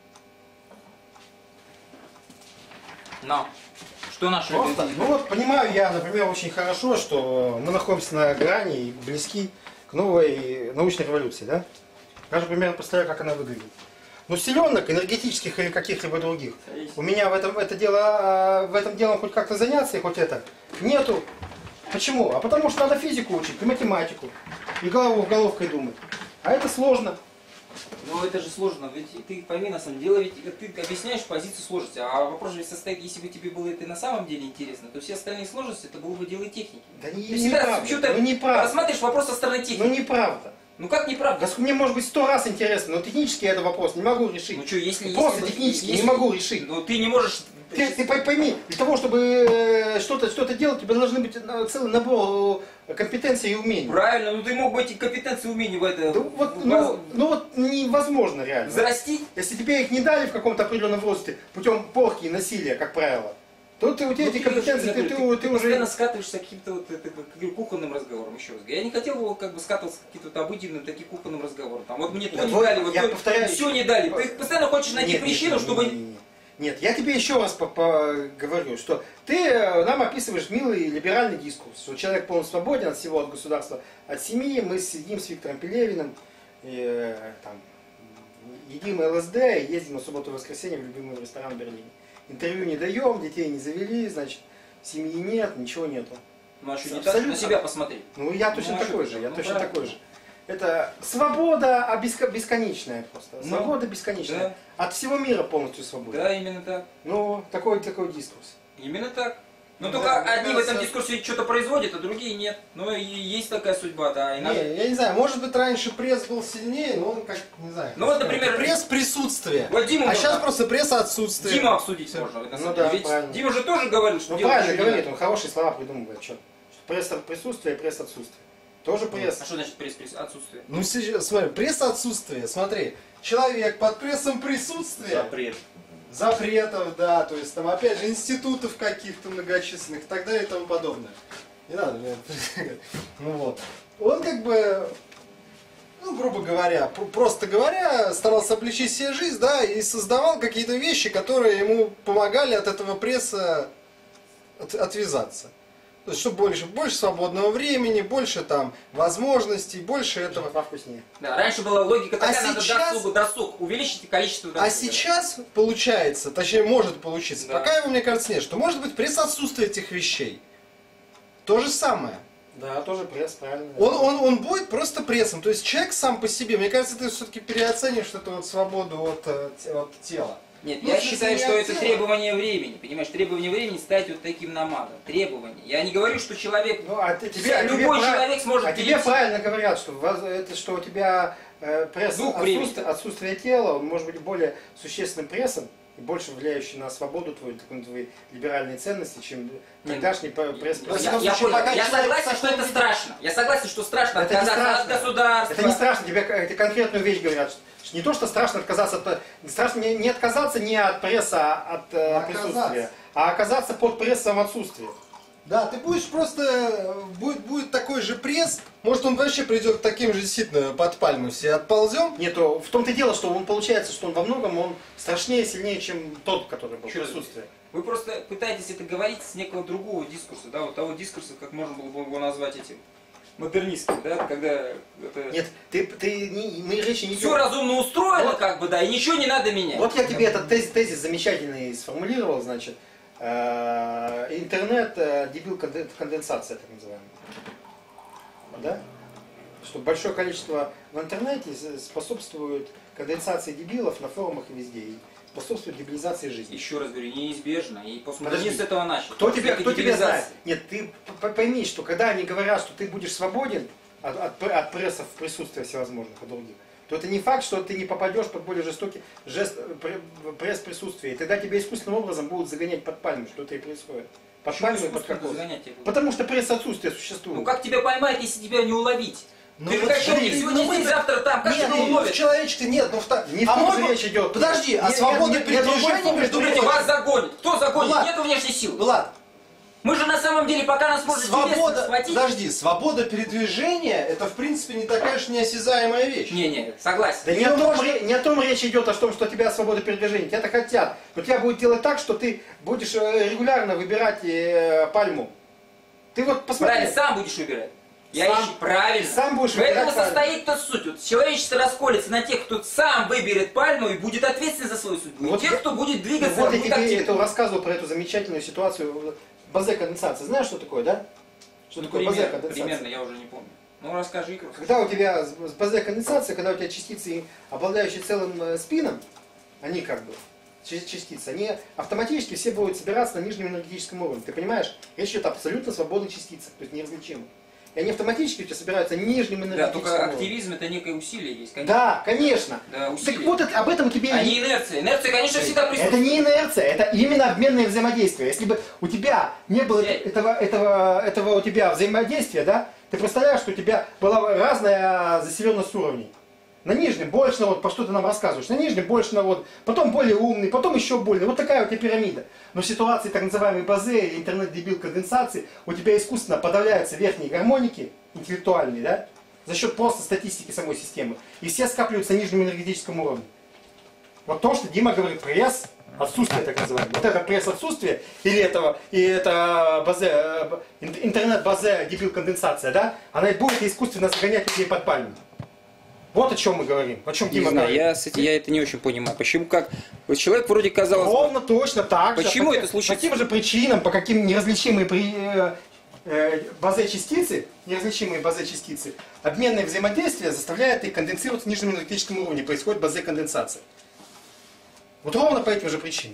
Но. Что наши Просто, люди- ну вот понимаю я, например, очень хорошо, что мы находимся на грани и близки к новой научной революции, да? Даже примерно представляю, как она выглядит. Но селенок, энергетических или каких-либо других, у меня в этом, это дело, а, в этом делом хоть как-то заняться, и хоть это, нету. Почему? А потому что надо физику учить, и математику, и голову головкой думать. А это сложно. Ну это же сложно, ведь ты пойми, на самом деле, ведь ты объясняешь позицию сложности, а вопрос же состоит, если бы тебе было это на самом деле интересно, то все остальные сложности это было бы дело техники. Да не, Ты всегда неправда, почему-то ну неправда. рассматриваешь вопрос со стороны техники. Ну неправда. Ну как неправда? Да, мне может быть сто раз интересно, но технически я этот вопрос не могу решить. Ну что, если... Просто если, технически если- не могу решить. Ну ты не можешь... Ты, ты пой- пойми, для того, чтобы э, что-то что делать, у тебя должны быть э, целый набор э, компетенций и умений. Правильно, ну ты мог бы эти компетенции, умения в это... Да вот, в- ну, ну вот невозможно реально. Взрастить. Если тебе их не дали в каком-то определенном возрасте, путем порки и насилия, как правило, то ты, у тебя Ну, эти ты, компетенции, я ты, говорю, ты, ты ты постоянно уже... скатываешься к каким-то вот, это, как кухонным разговорам, еще раз. Я не хотел бы как бы скатываться к каким-то вот обыденным таким кухонным разговорам. Там, вот мне то Вот, не вот, дали, вот я то, повторяю все еще. не дали. Ты постоянно хочешь найти Нет, причину, нет, чтобы... нет, нет, нет. Нет, я тебе еще раз по- по- говорю, что ты э, нам описываешь милый либеральный дискурс, что человек полностью свободен от всего, от государства, от семьи, мы сидим с Виктором Пелевиным, и, э, там, едим ЛСД и ездим на субботу и воскресенье в любимый ресторан в Берлине. Интервью не даем, детей не завели, значит, семьи нет, ничего нету. Ну а что, не Абсолютно. так? На себя посмотри. Ну я точно Ну, а такой что же, ты? я Ну, точно правильно. такой же. Это свобода а беско- бесконечная просто. Ну, Свобода бесконечная. да. От всего мира полностью свободна. Да, именно так. Ну, такой такой дискурс. Именно так. Ну Да, только мне одни в этом кажется- дискурсе что-то производят, а другие нет. Ну и есть такая судьба, да. И надо... Не, я не знаю, может быть раньше пресс был сильнее, но он как, не знаю. Ну вот, как сказать, например, пресс присутствие. Вот Диму А можно- сейчас просто пресса отсутствие. Диму обсудить Всё. можно. на Ну самом да, деле. Ведь правильно. Дима же тоже говорил, что Ну делать правильно ничего не говорит, надо. он хорошие слова придумывает. Что? Что пресс присутствие, пресс отсутствие. Тоже пресс. А что значит пресс, пресс, отсутствие? Ну сейчас, смотри, пресса отсутствие. Смотри, человек под прессом присутствия. Запрет. Запретов, да, то есть там опять же институтов каких-то многочисленных и так далее и тому подобное. Не надо мне это. Ну вот. Он как бы, ну, грубо говоря, пр- просто говоря, старался облегчить себе жизнь, да, и создавал какие-то вещи, которые ему помогали от этого пресса от- отвязаться. То есть, чтобы больше, больше свободного времени, больше там возможностей, больше этого. Повкуснее. Да, раньше была логика такая, А надо сейчас- досуг, досуг, увеличить количество досуга. А сейчас получается, точнее может получиться, Да. пока его, мне кажется, нет, что может быть пресс отсутствие этих вещей. То же самое. Да, тоже пресс, правильно. Он, он, он будет просто прессом. То есть человек сам по себе, мне кажется, ты все-таки переоцениваешь эту вот свободу от, э, те- от тела. Нет, Ну, я в смысле, считаю, не что от это тела. требование времени. Понимаешь, требование времени стать вот таким намадом. Требование. Я не говорю, что человек... Ну, а ты- тебе, а тебе любой прав- человек сможет А тебе перейти. правильно говорят, что, воз- это, что у тебя э, пресс Дух отсутствие, времени. отсутствие тела, он может быть более существенным прессом и больше влияющий на свободу твою, так, на твои либеральные ценности, чем тогдашний пр- пресс. Ну, Я, всяком я случае, понял. пока Я человек согласен, что это сохранит- страшно. Я согласен, что страшно Это не отказаться от страшно. государства. Это не страшно, тебе к- это конкретную вещь говорят. Что не то, что страшно отказаться от... Не страшно не, не отказаться не от пресса, а от э, Оказаться. присутствия, а оказаться под прессом отсутствия. Да, ты будешь просто, будет, будет такой же пресс, может он вообще придет к таким же действительно под пальму, все отползем. Нет, то в том-то и дело, что он получается, что он во многом он страшнее, сильнее, чем тот, который был в Чё присутствии. Вы просто пытаетесь это говорить с некого другого дискурса, да, вот того дискурса, как можно было бы его назвать этим модернистским, да, когда это... Нет, ты, ты не, мы речи не Все идет. разумно устроено, Вот. как бы, да, и ничего не надо менять. Вот я тебе этот тезис, тезис замечательный сформулировал, значит, э, интернет, э, дебил конден- конденсация, так называемая. Да? Что большое количество в интернете способствует конденсации дебилов на форумах и везде. И способствует дебилизации жизни. Еще раз говорю, неизбежно, и Подожди. постмодернизм с этого начал. Кто тебя, кто тебя Дебилизация. знает? Нет, ты п- пойми, что когда они говорят, что ты будешь свободен от, от, пр- от прессов присутствия всевозможных и других, то это не факт, что ты не попадешь под более жестокий жест, пр- пресс присутствия. И тогда тебя искусственным образом будут загонять под пальму, что это и происходит. Под Почему пальму и под искусственно кокос. загонять тебя будут? Потому что пресс отсутствие существует. Ну как тебя поймать, если тебя не уловить? Ну ты вот как смотри, человек сегодня ну мы- здесь, завтра там, как Нет, тебя ну, уловят? человечек-то нет, ну в та- Не в а том может же быть- речь идет. Подожди, а Нет, свобода нет, нет, другой передвижения формы, между другой Смотрите, прочим. вас загонит. Кто загонит? Влад. Нету внешней силы. Влад, Мы же на самом деле, пока нас может телесно свобода, схватить... подожди, свобода передвижения это в принципе не такая же неосязаемая вещь. Не-не, согласен. Да не о, том, ре- не о том речь идет, а о том, что у тебя свобода передвижения. Тебя-то хотят. Но тебя будут делать так, что ты будешь э, регулярно выбирать э, пальму. Ты вот посмотри. Правильно, сам будешь выбирать. Я Сам. ищу правильно. Сам будешь В этом и выбирать состоит-то суть. Вот человечество расколется на тех, кто сам выберет пальму и будет ответственен за свою судьбу. Ну И вот тех, я- кто будет Ну, двигаться, вот я будет тебе активным. это рассказывал про эту замечательную ситуацию базе конденсации. Знаешь, что такое, да? Что Ну, такое базе примерно, конденсации? примерно, я уже не помню. Ну, расскажи, Крус. Когда у тебя с с базе конденсации, когда у тебя частицы, обладающие целым э, спином, они как бы, ча- частицы, они автоматически все будут собираться на нижнем энергетическом уровне. Ты понимаешь? Речь идет о абсолютно свободных частицах, то есть неразличимых. И они автоматически у тебя собираются на нижнем Да, энергетическом только уровне. активизм это некое усилие есть, конечно. Да, конечно. Да, Так усилие. вот это- об этом тебе А и- не инерция. Инерция, конечно, всегда Это присутствует. не инерция, это именно обменное взаимодействие. Если бы у тебя не было Связь. этого, этого, этого у тебя взаимодействия, да, ты представляешь, что у тебя была разная заселенность уровней. На нижнем больше, вот по что ты нам рассказываешь, на нижнем больше, вот, потом более умный, потом еще более. Вот такая у тебя пирамида. Но в ситуации так называемой базе или интернет-дебил конденсации у тебя искусственно подавляются верхние гармоники, интеллектуальные, да, за счет просто статистики самой системы. И все скапливаются на нижнем энергетическом уровне. Вот то, что Дима говорит, пресс, отсутствие так называемое. Вот это пресс отсутствие, или этого, и это базе, э, ин- интернет-базе дебил конденсация, да, она и будет искусственно загонять людей под пальму. Вот о чем мы говорим, о чем Не Дима знаю, говорит. я, кстати, я это не очень понимаю. Почему как? Вот человек вроде казалось бы, Ровно точно так же. Почему по, это случится? По тем же причинам, по каким неразличимые при, э, э, базе частицы, неразличимые базе частицы, обменное взаимодействие заставляет их конденсироваться в нижнем энергетическом уровне, происходит базе конденсации. Вот ровно по этим же причинам.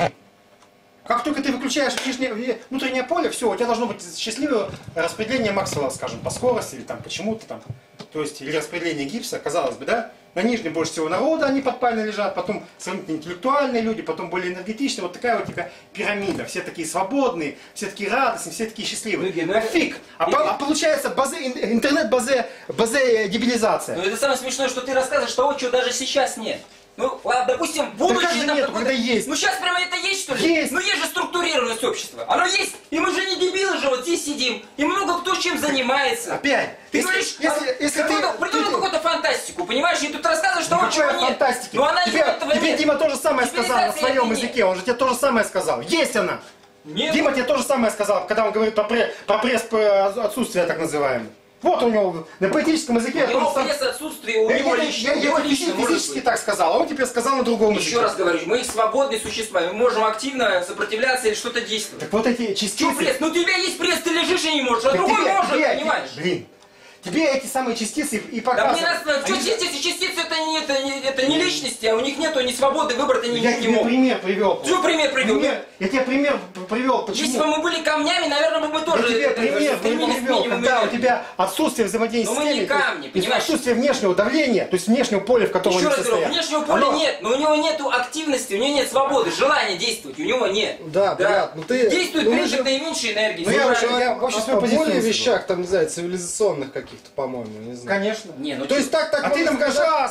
Как только ты выключаешь внешнее, внутреннее поле, все, у тебя должно быть счастливое распределение Максвелла, скажем, по скорости или там почему-то там. То есть, или распределение гипса, казалось бы, да? На нижнем больше всего народа, они подпально лежат, потом сравнительно интеллектуальные люди, потом более энергетичные. Вот такая у тебя пирамида. Все такие свободные, все такие радостные, все такие счастливые. Ну, ну, а фиг! А, по- а получается базе, ин- интернет-базе базе дебилизация. ну это самое смешное, что ты рассказываешь того, чего даже сейчас нет. Ну, ладно, допустим, будущее... как же там нету, какое-то- когда есть? Ну, сейчас прямо это есть, что ли? Есть. Ну, есть же структурированность общества. Оно есть. И мы же не дебилы же, вот здесь сидим. И много кто чем занимается. Опять, Ты если, говоришь, если, а, если ты... какую-то- придумал ты- какую-то фантастику, понимаешь? И тут рассказываешь того, чего Никакой нет. фантастики. Но она тебе, есть, этого тебе нет. Дима то же самое сказал на Цивилизации своем этой нет. языке. Он же тебе то же самое сказал. Есть она. Нет. Дима тебе то же самое сказал, когда он говорит про, пре- про пресс про отсутствие так называемое. Вот у него на поэтическом языке... У него он сам- пресс отсутствие, у Я, него я- лично, я- у я него тебе лично физи- может физически быть. так сказал, а он тебе сказал на другом языке. Еще раз говорю, мы свободные существа, мы можем активно сопротивляться или что-то действовать. Так вот эти Чего частицы... пресс? Ну у тебя есть пресс, ты лежишь и не можешь, а Так другой тебе- может, тебе- понимаешь? Блин, тебе эти самые частицы и Да показывают. мне нас, что Они- частицы, частицы это не, это, не, это не личности, а у них нету ни свободы выбора, они Я не, не тебе могут. пример привел. Что пример привел? Пример- Я тебе пример привел. Почему? Если бы мы были камнями, наверное, бы мы Я тоже тебе это, пример стремились к привел, минимуму когда у энергии. тебя отсутствие взаимодействия Но с мы не теми, камни, то есть понимаешь? отсутствие внешнего давления, то есть внешнего поля, в котором Еще они раз говорю, состоят. внешнего поля Оно- нет, но у него нету активности, у него нет свободы, желания действовать, у него нет. Да, брат, ну ты- Действует ну мы же- принципно и меньше энергии. Ну, Всё я правильно. уже- я вообще свою о позицию более высказал. вещах, там, не знаю, цивилизационных каких-то, по-моему, не знаю. Конечно. Не, ну То есть так, так А ты можно нам говоришь, сказать, а, о свободе, так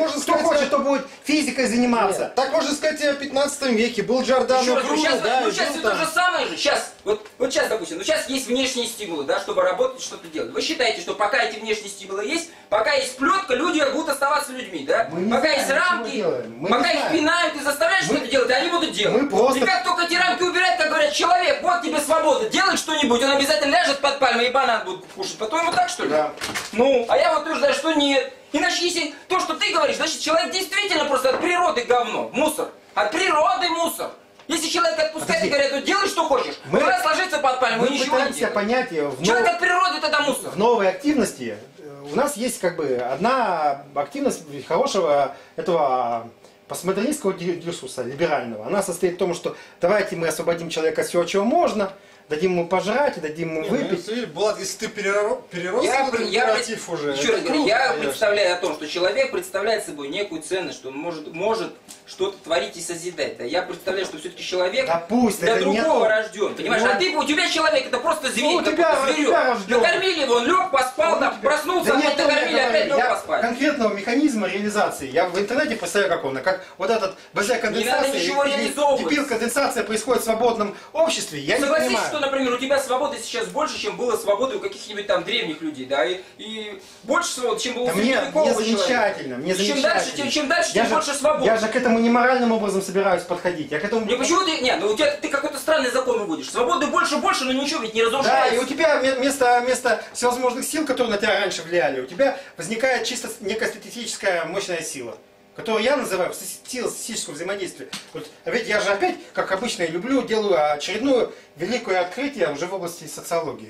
можно Кто сказать, хочет, о- кто будет физикой заниматься. Нет, так можно сказать и о пятнадцатом веке. Был Джордано Еще раз, Бруно, сейчас, да, ну, и сейчас был это там- то же самое же. Сейчас, вот, вот сейчас, допустим, ну сейчас есть внешние стимулы, да, чтобы работать, что-то делать. Вы считаете, что пока эти внешние стимулы есть, пока есть плетка, люди будут оставаться людьми, да? Мы не Пока знаем, есть чего рамки, делаем. Мы пока не их знаем. пинают и заставляют Мы- что-то делать, они будут делать. мы просто- И как только эти рамки убирают, как говорят, человек, вот тебе свобода, делай что-нибудь, он обязательно ляжет под пальмой и банан будет кушать. По-твоему так, что ли? Да. Ну, а я вот утверждаю, что нет. Иначе, если то, что ты говоришь, значит, человек действительно просто от природы говно, мусор. От природы мусор. Если человек отпускает Подожди. и говорит, ну делай, что хочешь, Мы- тогда ложится под пальму Мы и ничего не пытаемся делает. понять э, в, Человек нов- от природы тогда мусор. в новой активности. э, У нас есть как бы одна активность хорошего этого постмодернистского ди- дискурса, либерального. Она состоит в том, что давайте мы освободим человека от всего, чего можно, дадим ему пожрать, дадим ему Не, ну, выпить. если, Булат, если ты перерос, перерос Я, этот при- я, императив уже, еще это раз говорю, круто, я конечно. представляю о том, что человек представляет собой некую ценность, что он может, может что-то творить и созидать. А я представляю, что все-таки человек Да пусть, для это не другого то. рожден. Понимаешь, Ну, а ты, у тебя человек это просто зверь, Ну, у тебя- какой-то у зверек. тебя рожден. Накормили его, он лег, поспал, там, проснулся, Да опять нет, я накормили, говорю, опять лег я поспать. конкретного механизма реализации. Я в интернете представляю, как он, как вот этот БЗ конденсация ничего или реализовывать. дебил конденсация происходит в свободном обществе. Я не Согласись, понимаю. что, например, у тебя свободы сейчас больше, чем было свободы у каких-нибудь там древних людей, да, и, и больше свободы, чем было Да у мне, средневекового мне человека. замечательно, мне чем замечательно. дальше, тем, чем дальше, я тем же, больше свободы. Я же к этому не моральным образом собираюсь подходить. Я к этому... Не, почему ты, не, ну у тебя ты какой-то странный закон выводишь. Свободы больше, больше, но ничего ведь не Да, разрушается. и у тебя ме- вместо, вместо всевозможных сил, которые на тебя раньше влияли, у тебя возникает чисто некая статистическая мощная сила, которую я называю сила статистического взаимодействия. Вот, а ведь я же опять, как обычно, и люблю, делаю очередное великое открытие уже в области социологии.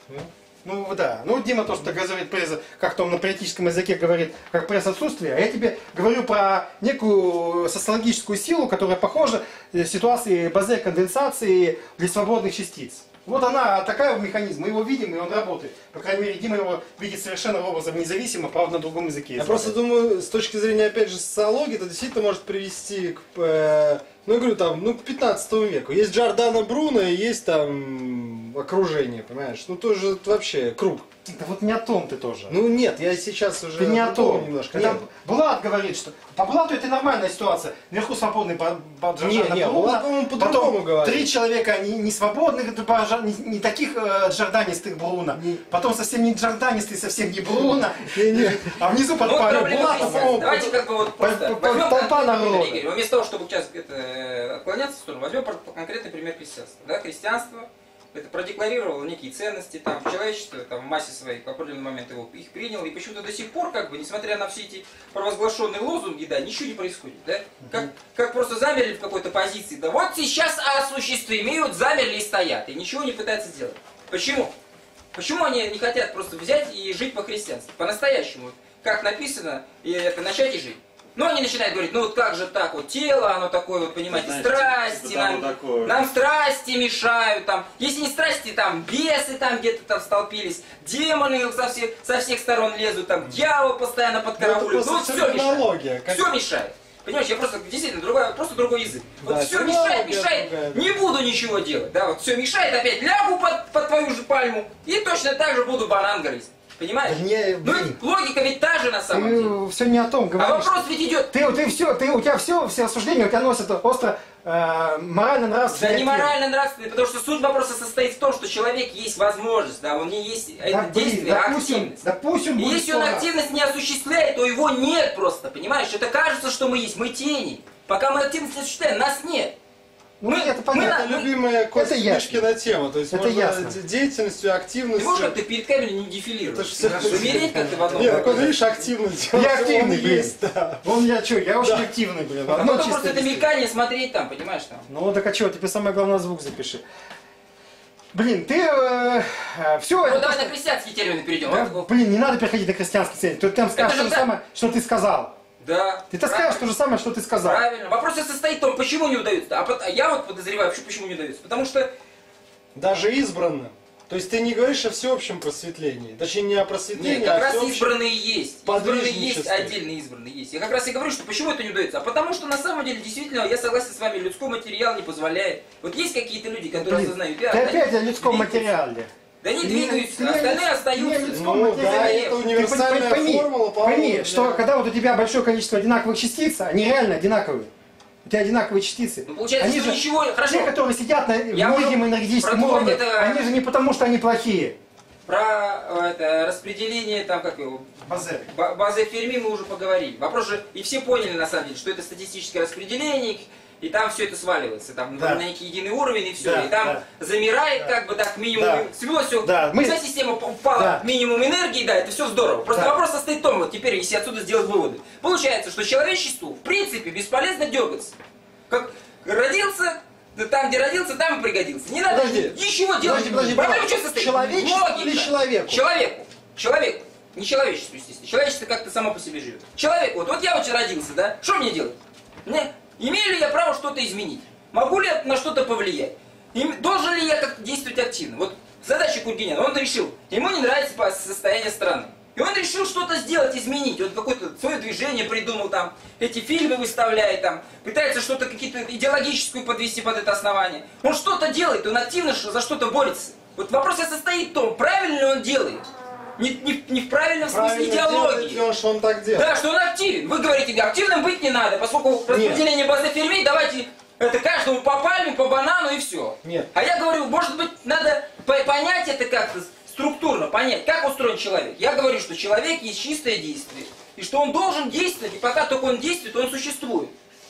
Ну да, ну Дима то, что говорит пресса, как-то он на политическом языке говорит, как пресс отсутствие, а я тебе говорю про некую социологическую силу, которая похожа в ситуации базе конденсации для свободных частиц. Вот она, такая механизм, мы его видим, и он работает. По крайней мере, Дима его видит совершенно образом независимо, правда, на другом языке. Я просто думаю, с точки зрения, опять же, социологии, это действительно может привести к, э, ну, я говорю, там, ну, к пятнадцатому веку. Есть Джордано Бруно и есть там окружение, понимаешь? Ну, тоже это вообще круг. Да вот не о том ты тоже. Ну, нет, я сейчас уже... Ты не о другом том. немножко. Это Нет. Булат говорит, что по Булату это нормальная ситуация. Вверху свободный по, по Не, не, Булат, по-моему, по-другому Потом говорит. три человека не, не свободных, не, не таких э, джорданистых Бруно. Не. Потом совсем не джорданистый, совсем не Бруно. Не-не. А внизу под Ну, вот палем проблема Булата, есть. по-моему, Давайте как бы вот по- просто по- возьмем толпа конкретный народа. пример, Игорь. Вместо того, чтобы сейчас это, э, отклоняться в сторону, возьмем про- конкретный пример христианства. Да? Христианство это продекларировало некие ценности, там, человечество там, в массе своей в определенный момент его, их приняло, и почему-то до сих пор, как бы, несмотря на все эти провозглашенные лозунги, да, ничего не происходит. Да? Как, как просто замерли в какой-то позиции, да вот сейчас осуществим, и вот замерли и стоят, и ничего не пытаются сделать. Почему? Почему они не хотят просто взять и жить по-христиански, по-настоящему, вот, как написано, и это начать и жить? Ну, они начинают говорить, ну вот как же так, вот тело, оно такое, вот понимаете, Знаете, страсти, типа того нам, такое. нам страсти мешают, там, если не страсти, там, бесы там где-то там столпились, демоны со всех, со всех сторон лезут, там, дьявол постоянно Ну, это подкарауливает, ну, вот просто все мешает, терминология. Как- все мешает. Понимаешь, я просто, действительно, другой, просто другой язык. Вот Да, все терминология мешает, мешает, другая, да. не буду ничего делать, да, вот все мешает, опять лягу под, под твою же пальму, и точно так же буду банан грызть. Понимаешь? Да не, Ну, блин. логика ведь та же на самом деле. Ты все не о том А говоришь. вопрос ведь идет. Ты, ты все, ты, у тебя все, все рассуждения у тебя носят остро э, морально-нравственный Да не оттенок. морально нравственный, потому что суть вопроса состоит в том, что человек есть возможность, да, он не есть Да, это блин, действие, да а пусть он, активность. да пусть он И будет если он сто раз. активность не осуществляет, то его нет просто, понимаешь? Это кажется, что мы есть, мы тени. Пока мы активность не осуществляем, нас нет. Ну, Мы- это мы понятно. Это любимая Костя ясно. Мишкина тема. То есть Это можно ясно. де- деятельностью, Ты активностью. можешь как-то перед камерой не дефилировать? Это ж всё- Умереть как-то в одном. Нет, так он, видишь, активный. Я активный, Он блин. есть, да. Вон я что, я очень активный, блин. А Одно потом чисто просто это листик. мелькание смотреть там, понимаешь, там. Ну так а что, тебе самое главное звук запиши. Блин, ты все Ну это... давай просто- на христианские термины перейдем. Да, Вот- блин, не надо переходить на христианский цель. Ты там скажешь же то же так. самое, что ты сказал. Да. Ты-то скажешь то же самое, что ты сказал. Правильно. Вопрос состоит в том, почему не удается. А пот- а я вот подозреваю, вообще, почему не удается. Потому что Даже избранным. То есть ты не говоришь о всеобщем просветлении. Точнее, не о просветлении, нет, как а о раз всеобщем... избранные есть. Избранные есть, подвижничестве. отдельные избранные есть. Я как раз и говорю, что почему это не удается. А потому что на самом деле, действительно, я согласен с вами, людской материал не позволяет. Вот есть какие-то люди, которые Блин, осознают. ты я, опять знаете, о людском двигаться. материале. Да не двигаются, остальные остаются. Ну да, это Ты универсальная пойми, формула, пойми, по-моему, что для- когда вот у тебя большое количество одинаковых частиц, они реально одинаковые. У тебя одинаковые частицы. Ну, получается, они что же, ничего, хорошо. те, которые сидят на Я многим могу энергетическом про то, уровне, это- они же не потому, что они плохие. Про э, это, распределение там как его, Базе. ба- базы Ферми мы уже поговорили. Вопрос же, и все поняли на самом деле, что это статистическое распределение, и там все это сваливается, там Да. на некий единый уровень и все, Да, и там да. замирает Да. как бы так минимум, Да. свелось все, Да, мы- вся система упала Да. в минимум энергии, да, это все здорово. Просто Да. вопрос состоит в том, вот теперь если отсюда сделать выводы, получается, что человечеству в принципе бесполезно дергаться. Как родился, да там где родился, там и пригодился. Не надо Подожди. ничего делать. Подожди, подожди, Проблема в подожди. чем состоит? Человечеству Логика. или человеку? Человеку. Человеку. Не человечеству, естественно. Человечество как-то само по себе живет. Человек, вот, вот я вот родился, да? Что мне делать? Мне, имею ли я право что-то изменить? Могу ли я на что-то повлиять? Им- должен ли я как действовать активно? Вот задача Кургиняна, он решил, ему не нравится по- состояние страны. И он решил что-то сделать, изменить. Он какое-то свое движение придумал, там, эти фильмы выставляет, там, пытается что-то, какие-то идеологическую подвести под это основание. Он что-то делает, он активно ш- за что-то борется. Вот вопрос и состоит в том, правильно ли он делает. Не, не, не в правильном смысле Правильно идеологии. делает ли он, что он так делает? Да, что он активен. Вы говорите, активным быть не надо, поскольку распределение базы Ферми, давайте это каждому по пальме, по банану и все. Нет. А я говорю, может быть, надо по- понять это как-то структурно, понять, как устроен человек. Я говорю, что человек есть чистое действие. И что он должен действовать, и пока только он действует, он существует.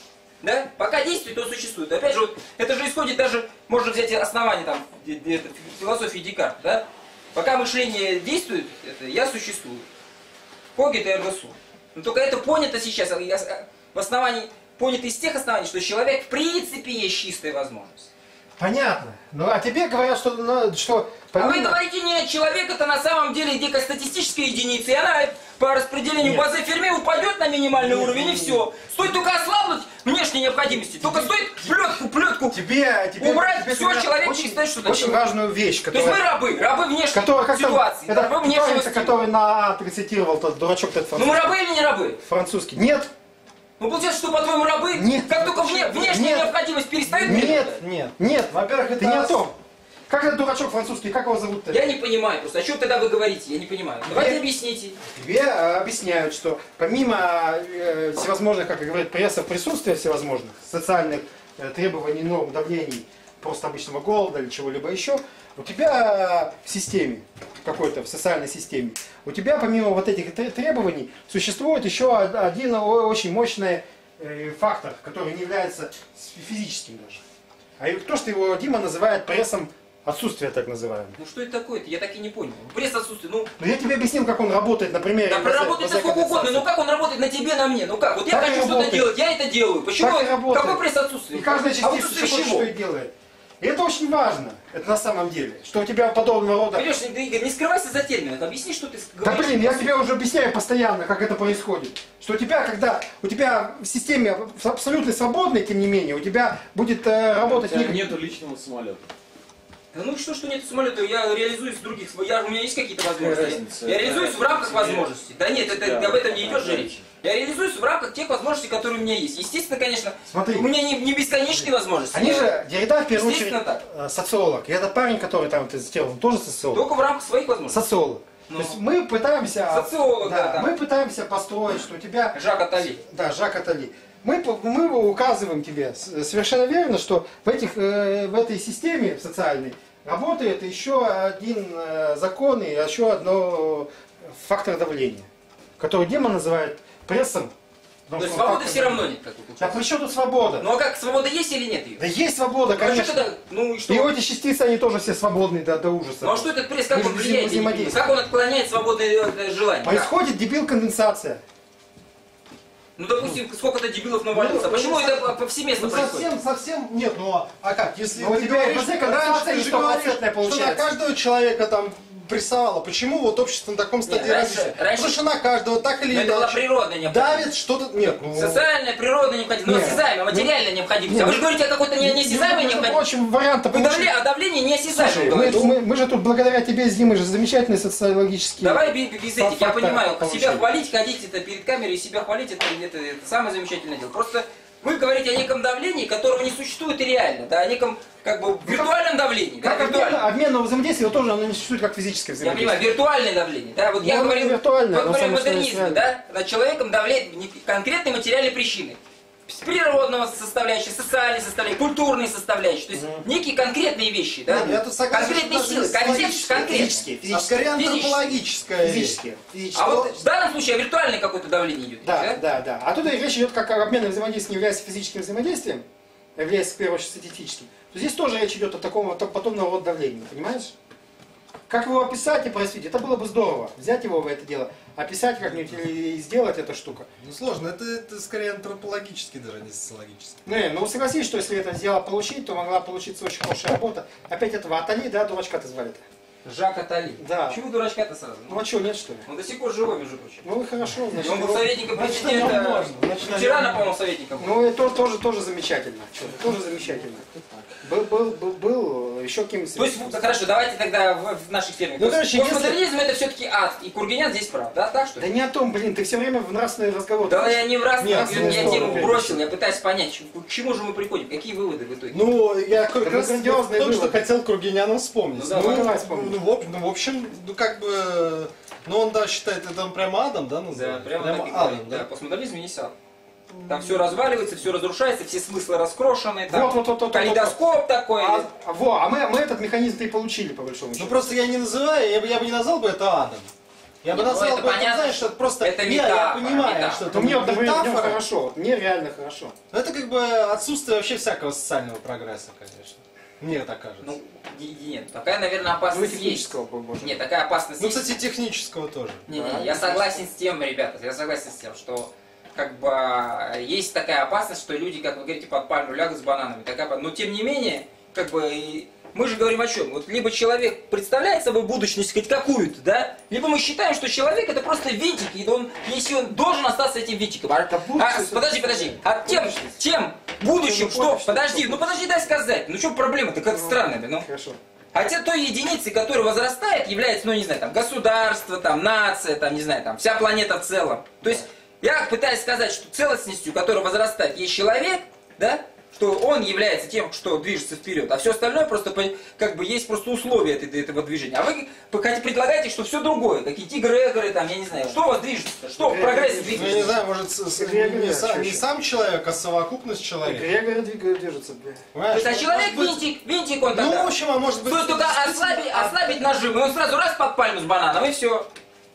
Да? Пока действует, он существует. Опять же, вот, это же исходит даже, можно взять основание там, де- де- это, философии Декарта, да? Пока мышление действует, это я существую. Когит и эрго сум. Но только это понято сейчас, а я- в основании, понято из тех оснований, что человек в принципе есть чистая возможность. Понятно. Ну а тебе говорят, что, ну, что А вы помимо- говорите, нет, человек это на самом деле некая статистическая единица, и она по распределению Нет. базы Ферми упадет на минимальный Нет, уровень, нет, и все. Стоит только ослабнуть внешние необходимости, только стоит плетку, плетку. тебе, тебе, Убрать тебе всё, говорят человек очень, считает, что это очень человек. важную вещь, То есть которая... мы рабы, рабы внешней Который, как там, ситуации, это рабы внешнего парень-то, стиля. который на А цитировал, тот дурачок тот Ну мы французский. рабы или не рабы? Французский. Нет, Ну получается, что по-твоему рабы? Нет. Как только вне- внешняя Нет. необходимость перестает нет, требовать? нет, нет. Во-первых, Ты это не о ос- том. Как этот дурачок французский, как его зовут-то? Я не понимаю просто. О чем тогда вы говорите? Я не понимаю. Давайте объясните. Тебе э, объясняют, что помимо э, всевозможных, как говорит пресса, присутствия всевозможных социальных э, требований, норм, давлений, просто обычного голода или чего-либо еще, у тебя в системе, какой-то в социальной системе, у тебя помимо вот этих тр- требований существует еще од- один о- очень мощный э, фактор, который не является с- физическим даже. А и то, что его Дима называет прессом отсутствия, так называемое. Ну что это такое-то? Я так и не понял. Пресс отсутствует. Ну, Но я тебе объяснил, как он работает на примере. да ВЗ проработает ВЗ на сколько угодно, конденсации. но как он работает на тебе, на мне? Ну как? Вот я Так и хочу что-то работает. делать, я это делаю. Почему? Так и работает. Какой пресс отсутствует? И каждая А частица отсутствие что, чего? что и делает. И это очень важно, это на самом деле, что у тебя подобного рода... Понимаешь, ты, Игорь, не скрывайся за термином. Объясни, что ты Да говоришь. блин, я тебе уже объясняю постоянно, как это происходит. Что у тебя, когда у тебя в системе абсолютно свободной, тем не менее, у тебя будет э, У работать... тебя не- нету личного самолета. Да ну что, что нет самолета, я реализуюсь в других, я, у меня есть какие-то возможности. разница? Я реализуюсь в рамках Тебе- возможностей. Да нет, это, тебя об этом не идет же одна речь. Я реализуюсь в рамках тех возможностей, которые у меня есть. Естественно, конечно, Смотри. у меня не, не бесконечные возможности. Они Я- же, Деррида в первую очередь Естественно так. э, социолог. И этот парень, который там ты цитировал, он тоже социолог. Только в рамках своих возможностей. Социолог. Ну. То есть мы пытаемся... Социолог, да, да. Мы пытаемся построить, что у тебя... Жак Атали. Да, Жак Атали. Мы, по- мы указываем тебе с- совершенно верно, что в, этих, э, в этой системе социальной работает еще один э, закон и еще одно фактор давления, который Дима называет прессом. То потому есть что он свободы фактор все равно давления. нет. Как бы, Да получается. при чем тут свобода? Ну а как, свобода есть или нет ее? Да есть свобода, Ну, а что конечно. тогда? Ну и что? И вот эти частицы, они тоже все свободные до, до ужаса. Ну а что этот пресс, как Мы он же влияет? я не понимаю. взаимодействуем. Как он отклоняет свободное э, желание? Как? Происходит дебил-конденсация. Ну допустим, сколько-то дебилов навалился. Ну, Почему ну, это повсеместно Ну происходит? совсем, совсем нет, ну а- а как? Если Ну, у ты тебя говоришь, РПЦ раньше конденсация ты не же говоришь, стопроцентная что на получается. каждого человека там прессовало. Почему вот общество на таком стадии раньше- развития? раньше- Потому что на каждого так или Но это была иначе природная необходимость. давит что-то... Нет, ну... Социальная, природная необходимость, но Нет. осязаемая, материальная необходимость. Нет. А вы же говорите о какой-то не- неосязаемой Между необходимости. прочим, варианты Вы давле, о давлении неосязаемом Слушай, мы, говорите. мы- мы же тут благодаря тебе с Димой же замечательные социологические... Давай без, без этих, я фактор понимаю, получили. себя хвалить, ходить это перед камерой, себя хвалить, это, это, это самое замечательное дело. Просто вы говорите о неком давлении, которого не существует и реально, да, о неком как бы виртуальном давлении. Как да, обмен, обменного взаимодействия, его тоже оно не существует как физическое Я взаимодействие. понимаю, виртуальное давление. Да? Вот Ну, я оно говорю, виртуальное, вот но говорю само что модернизме, есть да? Над человеком давляет не- конкретные материальные причины. С природного составляющей, социальной составляющей, культурной составляющей. То есть Мгм. некие конкретные вещи, да? Нет, я тут согласен, конкретные что силы, даже контекст логические, конкретный. Физические, А физические. скорее Физически. антропологическое. Физические. физические. А вот в данном случае виртуальное какое-то давление идет. Да, да, да. А тут речь идет, как обменное взаимодействие не является физическим взаимодействием, а является в первую очередь статистическим. То здесь тоже речь идет о таком вот подобного рода давлении, понимаешь? Как его описать и просветить? Это было бы здорово. Взять его в это дело, описать как-нибудь или сделать эту штуку. Ну сложно, это, это скорее антропологически, даже не социологически. Не, ну согласись, что если это дело получить, то могла получиться очень хорошая работа. Опять этого Атали, да, дурачка-то звали-то. Жак Атали. Да. Почему дурачка-то сразу? Ну а что, нет что ли? Он до сих пор живой, между прочим. Ну и хорошо, И значит. он был его- советником значит, президента. на нем можно, значит, на Вчера, нем- по-моему, советником был. Ну это тоже, тоже замечательно. Чё, тоже замечательно. Был, был, был, был еще кем-то. То есть, ну, хорошо, давайте тогда в, в наших терминах. Ну, То есть, короче, если- постмодернизм это все-таки ад, и Кургинян здесь прав, да? Так что Да ли? не о том, блин, ты все время в нравственный разговор. Да я не в раз, Нет, я, ну, я что тему вы, бросил, я пытаюсь понять, ч- к чему же мы приходим, какие выводы в итоге. Ну, я как Это раз грандиозный только что вывод. хотел Кургиняна вспомнить. Ну, давай, давай вспомним. ну, в, об- ну, в общем, ну как бы, ну он, да, считает, это он прямо адом, да, Да, называет? прямо так и адом, говорит, да, постмодернизм не ад. Там все разваливается, все разрушается, все смыслы раскрошены, там Вот, вот, вот, вот, калейдоскоп такой. А, а, во, а мы, мы этот механизм-то и получили, по большому Ну счету. просто я не называю, я бы, я бы не назвал бы это адом. Я бы Не, ну, назвал это бы это, понятно, знаешь, что это просто... это не, я метафора, понимаю, метафора. что это Но мне, вот, например, в нем метафора. хорошо, вот, мне реально хорошо. Но это как бы отсутствие вообще всякого социального прогресса, конечно. Мне так кажется. Ну, и- и нет, такая, наверное, Ну, и опасность есть. технического, боже. Нет, такая опасность Ну, есть. кстати, технического тоже. Не, не, Да, я согласен с тем, ребята, я согласен с тем, что как бы есть такая опасность, что люди, как вы говорите, под пальму лягут с бананами. Такая, но тем не менее, как бы и мы же говорим о чем? Вот либо человек представляет собой будущность хоть какую-то, да, либо мы считаем, что человек это просто винтик, и он, если он должен остаться этим винтиком. А, Это а, будущность, подожди, это подожди. А тем, будущность. тем будущим, Ну, что? будущность, Подожди, что ну подожди, дай сказать. Ну что проблема-то, как странно, ну. Хорошо. А те той единицей, которая возрастает, является, ну не знаю, там, государство, там, нация, там, не знаю, там, вся планета в целом. То есть, я пытаюсь сказать, что целостностью, которая возрастает, есть человек, да, что он является тем, что движется вперед, а все остальное просто, как бы, есть просто условия этого, этого движения. А вы хотите предлагаете, что все другое, какие-то эгрегоры, там, я не знаю, что у вас движется, что в прогрессе Ну, я не двигается? знаю, может, с- с- Эгрегор, не, да, сам, чё не еще? сам человек, а совокупность человека. Эгрегоры двигают, держатся, бля. То Понимаешь? есть, а Ну, человек может быть- винтик, винтик он Ну, тогда. в общем, а может быть... Стоит только ослабить, ослабить нажим, и он сразу раз под пальму с бананом, и все.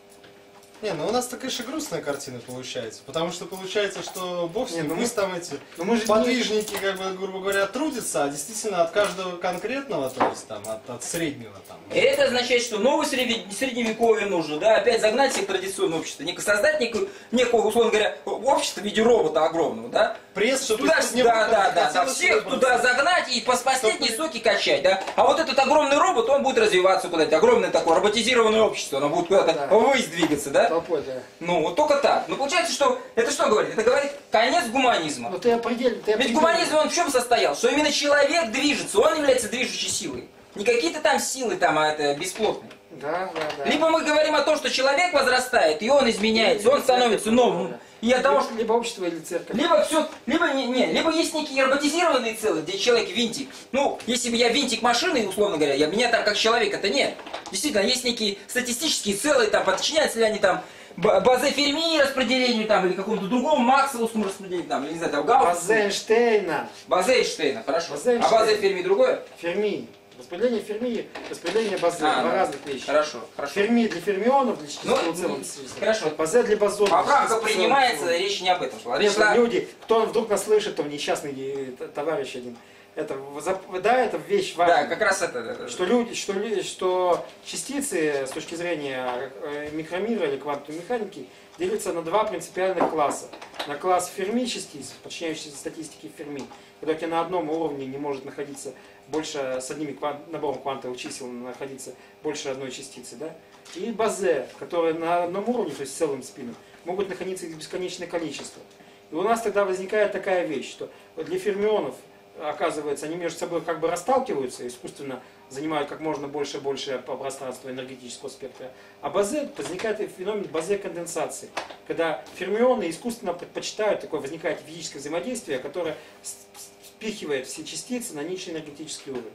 Не, ну у нас-то, конечно, грустная картина получается. Потому что получается, что бог с Не, ним, ну мы мы- там эти Ну мы же не... подвижники, как бы, грубо говоря, трудятся, а действительно от каждого конкретного, то есть там, от, от среднего там. И это означает, что новое средне- средневековье нужно, да, опять загнать всех в традиционное общество, не создать некую, некое, условно говоря, общество в виде робота огромного, да, Пресс, чтобы туда, тут не да, было, да, да, да, хотелось всех выбраться. туда загнать и по последние соки качать, да, а вот этот огромный робот, он будет развиваться куда-то, огромное такое роботизированное общество, оно будет куда-то Да. ввысь двигаться, да, Толпой, да. ну, вот только так, ну, получается, что, это что говорит, это говорит конец гуманизма. Ну ты определь, ты Ведь определь. гуманизм, он в чем состоял? Что именно человек движется, он является движущей силой. Не какие-то там силы там, а это бесплотные. Да, да, да. Либо мы говорим о том, что человек возрастает, и он изменяется, он становится новым. И от того, что... Либо общество или церковь. Либо все, либо не, не, либо есть некие роботизированные целые, где человек винтик. Ну, если бы я винтик машины, условно говоря, я, меня там как человек, это нет. Действительно, есть некие статистические целые, там, подчиняются ли они там Б- Базе Ферми распределению там, или какому-то другому Максвеллскому распределению, там, или не знаю, там, Гауссу. Базе Эйнштейна. Базе Эйнштейна, хорошо. Базе А Эйнштейна. Базе Ферми другое? Ферми. Распределение Ферми, распределение Базе. А, Два ну, разных вещи. Хорошо, хорошо. Ферми для фермионов, для Ну, частиц в целом. хорошо. Базе для бозонов. Поправка частиц в целом. принимается, речь не об этом шла. Речь Нет, шла... люди, кто вдруг нас слышит, то несчастный э, т- товарищ один. Это, зап- да, это вещь важная. Да, как раз это. это- Что люди, что, люди, что частицы с точки зрения э, микромира или квантовой механики делятся на два принципиальных класса. На класс Ферми частиц, подчиняющийся статистике Ферми, когда у тебя на одном уровне не может находиться больше, с одним кван- набором квантовых чисел находиться больше одной частицы, да? И базе, которые на одном уровне, то есть с целым спином, могут находиться их бесконечное количество. И у нас тогда возникает такая вещь, что для фермионов оказывается, они между собой как бы расталкиваются, искусственно занимают как можно больше и больше по пространству энергетического спектра. А базе возникает феномен базе конденсации, когда фермионы искусственно предпочитают, такое возникает физическое взаимодействие, которое спихивает все частицы на низший энергетический уровень.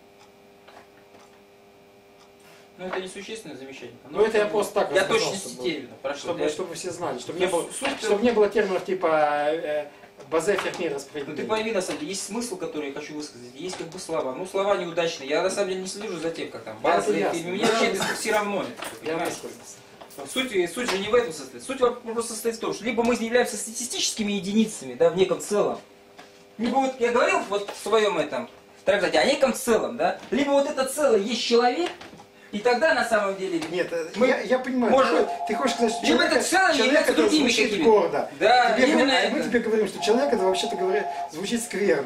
Ну это несущественное замечание. Ну это я просто так Я рассказал, точно чтобы, стерильно, прошу. чтобы, Я- чтобы все знали, чтобы Ну, не было, суть- чтобы не было терминов типа э, базе ферми Ну ты распределения. пойми, на самом деле, есть смысл, который я хочу высказать, есть как бы слова. Ну слова неудачные. Я на самом деле не слежу за тем, как там Да, базы, это ясно. фильмы. Мне вообще это все равно. это, Я понимаешь? высказался. Суть, суть же не в этом состоит. Суть вопрос состоит в том, что либо мы являемся статистическими единицами, да, в неком целом, либо вот я говорил вот в своем этом трактате о неком целом, да, либо вот это целое есть человек, и тогда на самом деле Нет, э, мы я, я понимаю, можем- ты, ты хочешь сказать, что либо человек, это целое человек является это другими звучит какими-то. гордо. Да, Тебе именно говорят- мы это. тебе говорим, что человек это вообще-то говоря звучит скверно.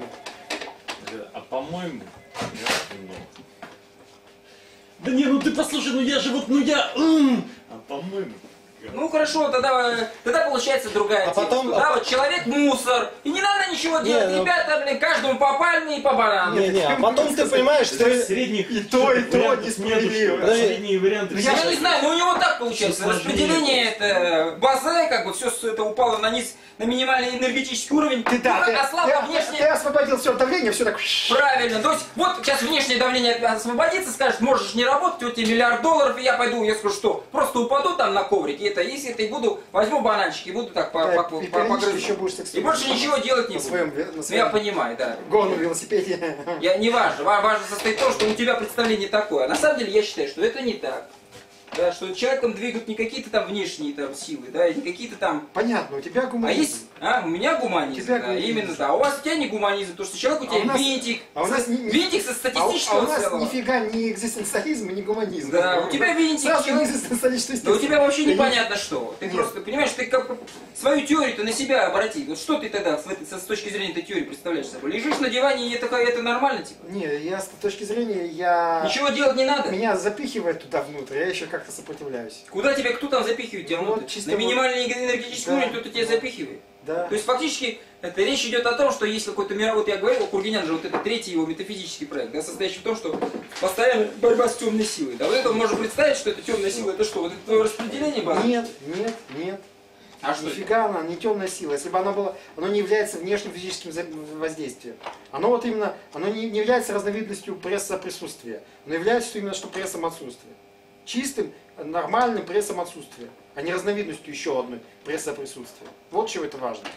А по-моему, я понял. Да не, ну ты послушай, ну я же вот, ну я... м. А по-моему, Ну хорошо, тогда, тогда получается другая А тема. потом- что, да, а вот человек мусор, и не надо ничего делать, ну- ребята, блин, каждому по пальме и по барану. Не, не, а потом ты понимаешь, Из ты... средних и то, и то вариантов несправедливо. нету, что Подожди. средние варианты Я все- не знаю, но у него так получается. Всё сложнее. Распределение это базы, как бы все это упало на низ, на минимальный энергетический уровень. Ты, да, ну, как ты, ослабло ты- внешнее. ты освободил все давление, все так... Правильно. То есть вот сейчас внешнее давление освободится, скажет, можешь не работать, вот тебе миллиард долларов, и я пойду, я скажу, что просто упаду там на коврик, и это, если это и буду, возьму бананчики, и буду так по, Да, по, и по, периодически погрызу. еще будешь И секс-тур больше ничего делать не на буду. своем, на Ну, я своем понимаю, да. горном велосипеде. Я, не важно, Ва- важно состоит в том, что у тебя представление такое. А на самом деле я считаю, что это не так. Да, что человеком двигают не какие-то там внешние там силы, да, и не какие-то там. Понятно, у тебя А гуманизм. есть, а, у меня гуманизм, У тебя да, гуманизм. именно, да. А у вас у тебя не гуманизм, потому что человек у тебя А у нас- винтик, а у нас со- не- не- винтик со А у, а статистического у нас целого. нифига не экзистенциализм и не гуманизм. Да, у тебя винтик, Сразу не человек- экзистенциалист, Да у тебя вообще Ты- непонятно что. Ты Нет. просто, понимаешь, ты как свою теорию-то на себя обрати. Вот что ты тогда с, этой- с точки зрения этой теории представляешь собой? Лежишь на диване, и это, это нормально, типа? Не, я с точки зрения, я... Ничего делать не надо. Меня запихивает туда внутрь, я еще как-то сопротивляюсь. Куда тебя, кто там запихивает тебя Вот внутрь? чисто На вот- минимальный энергетический Да, уровень кто-то тебя да. запихивает. Да. То есть фактически это речь идет о том, что есть какой-то мировой, вот я говорил, Кургинян же вот это третий его метафизический проект, да, состоящий в том, что постоянно борьба с темной силой. Да, вот это можно представить, что это темная сила, это что, вот это твое распределение было? Нет, нет, нет. А что это? Нифига она, не темная сила. Если бы она была, оно не является внешним физическим за- воздействием. Оно вот именно, оно не, не является разновидностью пресса присутствия. Оно является именно что прессом отсутствия. Чистым, нормальным прессом отсутствия, а не разновидностью еще одной пресса присутствия. Вот чего это важно.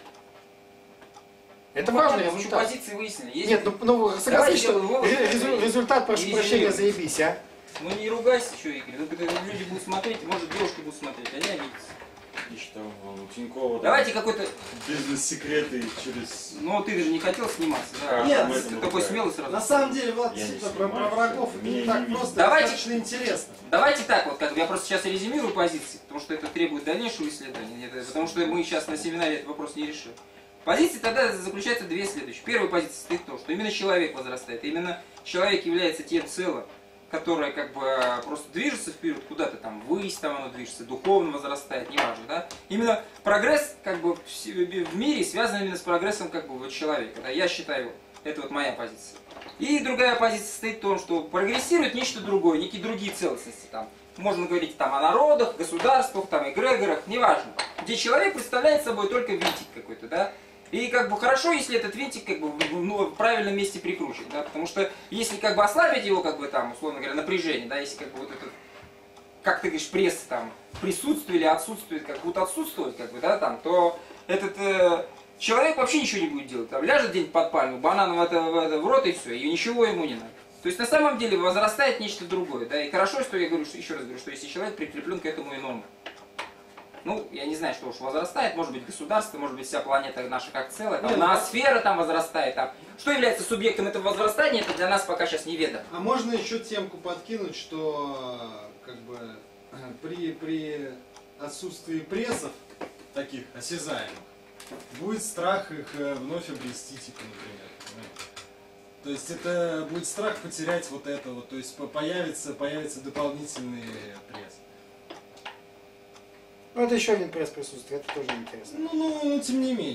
Это Ну, важный понятно, мы результат. позиции выяснили. Есть- Нет, ну, ну согласись, Давайте что вывод, ре- резу- и- результат, прошу и прощения, резюмируем. заебись, а? Ну не ругайся, что, Игорь, ну, когда люди будут смотреть, может девушки будут смотреть, они обидятся. и что, он у Тинькова там Давайте какой-то, бизнес-секреты через... ну ты же не хотел сниматься, да? Как Нет, мы ты этому такой ругаем? смелый сразу. На самом деле, Влад, Я не действительно, про, про снимаю, врагов всё. это Меня не так не просто, Давайте- достаточно интересно. Давайте так вот, как бы я просто сейчас резюмирую позиции, потому что это требует дальнейшего исследования, это- потому что мы сейчас на семинаре этот вопрос не решим. Позиции тогда заключаются две следующие. Первая позиция состоит в том, что именно человек возрастает, именно человек является тем целым, которое как бы просто движется вперед, куда-то там ввысь, там оно движется, духовно возрастает, неважно, да. Именно прогресс как бы в с- в мире связан именно с прогрессом как бы вот человека, да. Я считаю, это вот моя позиция. И другая позиция состоит в том, что прогрессирует нечто другое, некие другие целостности там. Можно говорить там о народах, государствах, там, эгрегорах, неважно. Где человек представляет собой только винтик какой-то, да. И как бы хорошо, если этот винтик как бы в, ну, в правильном месте прикручен, да, потому что если как бы ослабить его, как бы там, условно говоря, напряжение, да, если как бы вот этот, как ты говоришь, пресс там присутствует или отсутствует, как будто отсутствует, как бы, да, там, то этот э, человек вообще ничего не будет делать, там, ляжет где-нибудь под пальму, банан в, это, в, это, в рот и все, и ничего ему не надо. То есть на самом деле возрастает нечто другое, да, и хорошо, что я говорю, что, еще раз говорю, что если человек прикреплен к этому иному. Ну, я не знаю, что уж возрастает, может быть государство, может быть вся планета наша как целая, там, Не, ну, ноосфера там возрастает, там. Что является субъектом этого возрастания, это для нас пока сейчас неведомо. А можно еще темку подкинуть, что как бы при, при отсутствии прессов, таких осязаемых, будет страх их э, вновь обрести, типа, например. понимаете? То есть это будет страх потерять вот это вот, то есть по- появится, появится дополнительный пресс. Ну, это еще один пресс присутствия, это тоже интересно. Ну, ну, ну, тем не менее.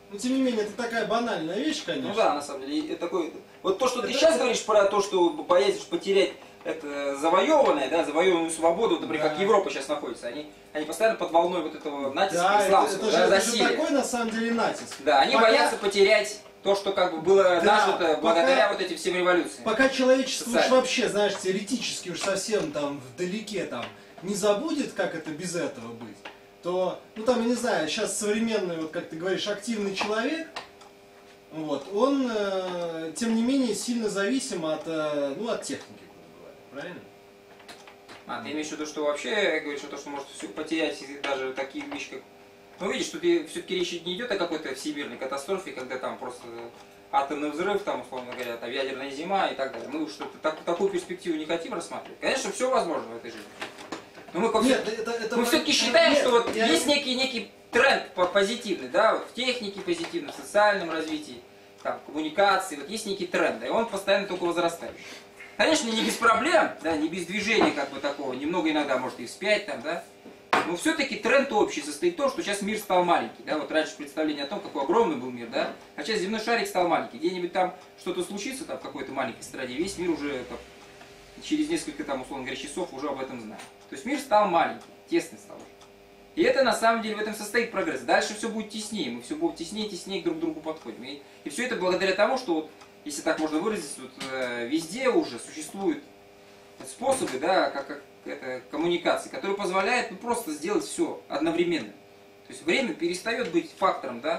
Но тем не менее, это такая банальная вещь, конечно. Ну да, на самом деле. И такой... Вот то, что ты Это- сейчас говоришь про то, что боязишь потерять это завоеванное, да, завоеванную свободу, вот, например, Да. как Европа сейчас находится, они, они постоянно под волной вот этого натиска Да, это, исламского, это же, да, это же засилия. такой на самом деле натиск. Да, они Пока- боятся потерять то, что как бы было Да, нажито пока- благодаря вот этим всем революциям. Пока человечество уж Социально. вообще, знаешь, теоретически уж совсем там вдалеке там не забудет, как это без этого быть, то, ну там, я не знаю, сейчас современный, вот как ты говоришь, активный человек, вот, он, э, тем не менее, сильно зависим от, э, ну, от техники, грубо говоря, правильно? А, ты имеешь в виду, что вообще говоришь, что то, что может все потерять, и даже такие вещи, как... Ну, видишь, тут все-таки речь не идет о какой-то всемирной катастрофе, когда там просто атомный взрыв, там, условно говоря, там, ядерная зима и так далее. Мы что-то так, такую перспективу не хотим рассматривать. Конечно, все возможно в этой жизни. Но мы, как Нет, все- это, это мы все-таки считаем, нет, что вот я- есть некий, некий тренд по- позитивный, да, вот в технике позитивный, в социальном развитии, там, коммуникации, вот есть некий тренд, да, и он постоянно только возрастающий. Конечно, не без проблем, да, не без движения как бы такого, немного иногда может и вспять там, да, но все-таки тренд общий состоит в том, что сейчас мир стал маленький, да, вот раньше представление о том, какой огромный был мир, да, а сейчас земной шарик стал маленький, где-нибудь там что-то случится, там, в какой-то маленькой стране, весь мир уже как, через несколько, там, условно говоря, часов уже об этом знает. То есть мир стал маленький, тесный стал уже. И это на самом деле в этом состоит прогресс. Дальше все будет теснее, мы все будем теснее и теснее друг к другу подходим. И, и все это благодаря тому, что, вот, если так можно выразиться, вот, э, везде уже существуют способы, да, как, как это, коммуникации, которые позволяют ну, просто сделать все одновременно. То есть время перестает быть фактором, да.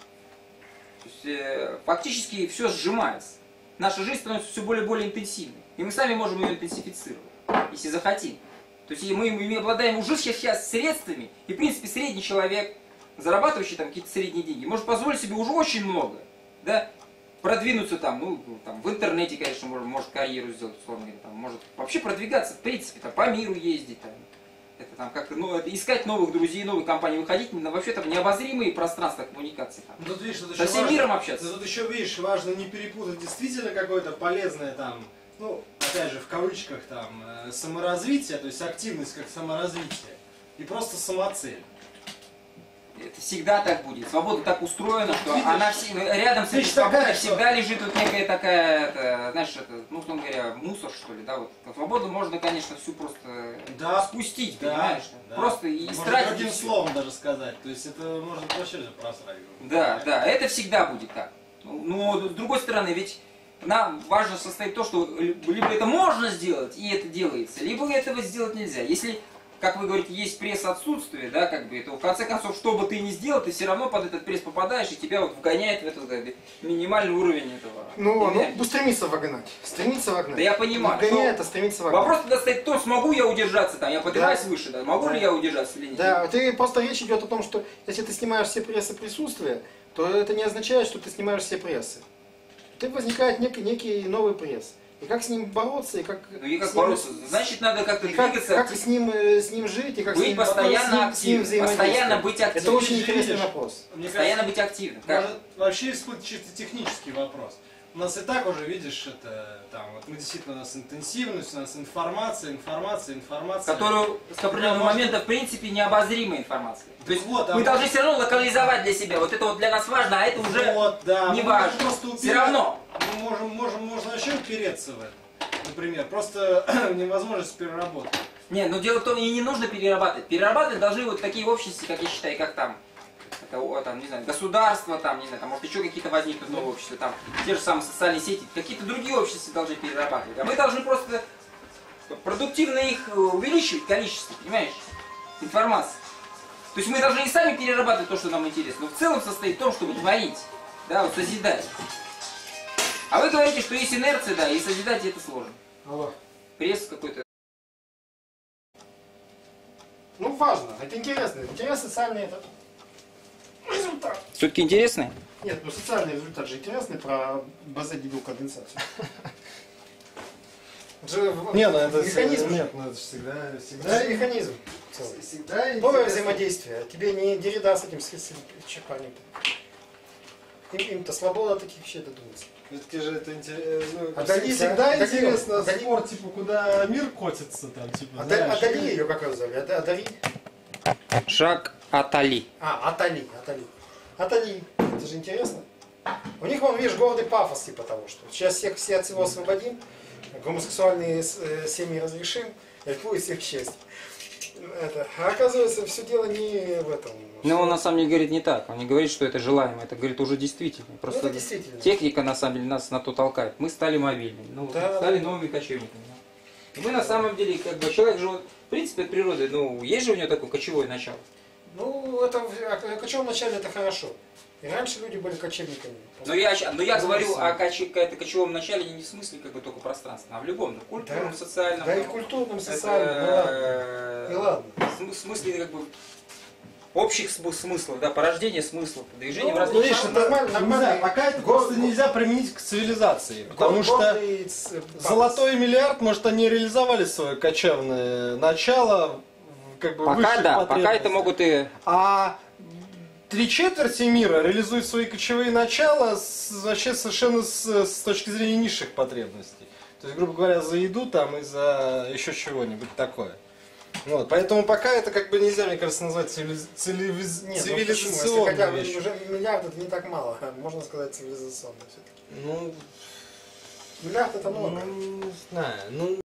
То есть, э, фактически все сжимается. Наша жизнь становится все более и более интенсивной. И мы сами можем ее интенсифицировать, если захотим. То есть мы, мы обладаем уже сейчас средствами, и в принципе средний человек, зарабатывающий там какие-то средние деньги, может позволить себе уже очень много, да, продвинуться там, ну, там, в интернете, конечно, может, может карьеру сделать, условно говоря, там, может вообще продвигаться, в принципе, там, по миру ездить, там, это там как-то, ну, это искать новых друзей, новые компании, выходить на вообще там необозримые пространства коммуникации, там, Ну, тут, видишь, тут со еще всем важно- миром общаться. Тут еще, видишь, важно не перепутать действительно какое-то полезное там, ну, опять же, в кавычках там, э, саморазвитие, то есть активность как саморазвитие, и просто самоцель. Это всегда так будет. Свобода так устроена, что Видишь, она все, рядом с этой вещь свободой такая, что- всегда лежит вот некая такая, это, знаешь, это, ну, условно говоря, мусор, что ли, да, вот. Свободу можно, конечно, всю просто Да, спустить, да, понимаешь? да. Просто и Можно истратить. другим и всё. словом даже сказать, то есть это можно вообще просрать. Да, да, это всегда будет так. Но с другой стороны, ведь нам важно состоит то, что либо это можно сделать, и это делается, либо этого сделать нельзя. Если, как вы говорите, есть пресс отсутствие, да, как бы, то в конце концов, что бы ты ни сделал, ты все равно под этот пресс попадаешь, и тебя вот вгоняет в этот как бы, минимальный уровень этого. Ну, энергии. ну, стремится вогнать. Стремится вогнать. Да я понимаю, Не вгоняет, но а стремится вогнать. Вопрос тогда стоит в том, смогу я удержаться там, я поднимаюсь Да. выше, да, могу Да. ли я удержаться или нет. Да, ты просто речь идет о том, что если ты снимаешь все прессы присутствия, то это не означает, что ты снимаешь все прессы. Ты возникает некий, некий новый пресс. И как с ним бороться, и как, Ну и как с ним- бороться? Значит, надо как-то и как, двигаться, как с, ним, э, с ним жить, и как с быть ним, постоянно с ним, с ним активным, взаимодействовать. постоянно быть Это активным. очень Видишь, интересный видишь? вопрос. Мне Постоянно кажется, быть активным. Как? может вообще всплыть чисто технический вопрос. У нас и так уже, видишь, это там, вот мы действительно, у нас интенсивность, у нас информация, информация, информация. Которую с определенного Может- момента в принципе необозримая информация. То есть Вот, а мы вот- должны все равно локализовать для себя. Вот это вот для нас важно, а это уже Вот, да, не мы важно. можем просто Все упирать- равно. Мы можем, можем, можно вообще упереться в это. Например, просто невозможность переработать. Не, но дело в том, и не нужно перерабатывать. Перерабатывать должны вот такие общества, как я считаю, как там, это, о, там, не знаю, государство, там, не знаю, там, может еще какие-то возникнут новые общества, там, те же самые социальные сети, какие-то другие общества должны перерабатывать. А мы должны просто продуктивно их увеличивать, количество, понимаешь, информации. То есть мы должны не сами перерабатывать то, что нам интересно, но в целом состоит в том, чтобы творить, да, вот созидать. А вы говорите, что есть инерция, да, и созидать это сложно. Алло. Пресс какой-то. Ну, важно. Это интересно. Интересный социальный этот результат. Все-таки интересно? Нет, ну социальный результат же интересный про базодибилконденсацию. Не, ну это механизм. Нет, ну это всегда, Это всегда, же механизм. целый. всегда Новое интересно. взаимодействие. Тебе не Деррида с этим с этим черпанием. Им, им-то слабо до таких вещей додуматься. Все-таки же это интересно. Ну, А Дали- всегда да, Дали- интересно Дали- спор, типа, куда мир котится там, типа, А, да, знаешь. а Дали ее как раз звали? А, Да- Дали? Шаг Атали. А, Атали. Атали. Атали. это же интересно. У них, вон, видишь, гордый пафос типа того, что сейчас всех все от всего освободим, гомосексуальные э, семьи разрешим, и будет всех счастье. Это, а оказывается, все дело не в этом. Но он на самом деле говорит не так. Он не говорит, что это желаемо. Это говорит уже действительно. Просто Ну, это действительно. техника на самом деле нас на то толкает. Мы стали мобильными. Ну, Да, стали да. новыми кочевниками. И мы на самом деле, как бы, человек же, вот, в принципе, от природы, ну, есть же у него такое кочевое начало. Ну, это в кочевом начале это хорошо. И раньше люди были кочевниками. Но я, ща- но я Ну, говорю всё. о коче- каком-то кочевом начале не в смысле как бы только пространства, а в любом, в культурном, Да. социальном. Да и ну, в культурном, это, социальном, ну ладно. э, И ладно. см- В смысле как бы общих см- смыслов, да, порождение смыслов, движение в Ну, различных... видишь, это нормально, нельзя, нормально. пока это Гор- просто нельзя применить к цивилизации. Потому Гор- что гордый ц- пафос. золотой миллиард, может, они реализовали свое кочевное начало, как бы Пока высших да, пока это потребностей. могут и... А три четверти мира реализуют свои кочевые начала с- вообще совершенно с, с точки зрения низших потребностей. То есть, грубо говоря, за еду там и за еще чего-нибудь такое. Вот, поэтому пока это как бы нельзя, мне кажется, назвать цивилиз... цивилиз... Нет, ну почему? Если цивилизационной хотя бы вещью. уже миллиард это не так мало, можно сказать цивилизационно все-таки. Ну, Миллиард это много. ну, не знаю. Ну,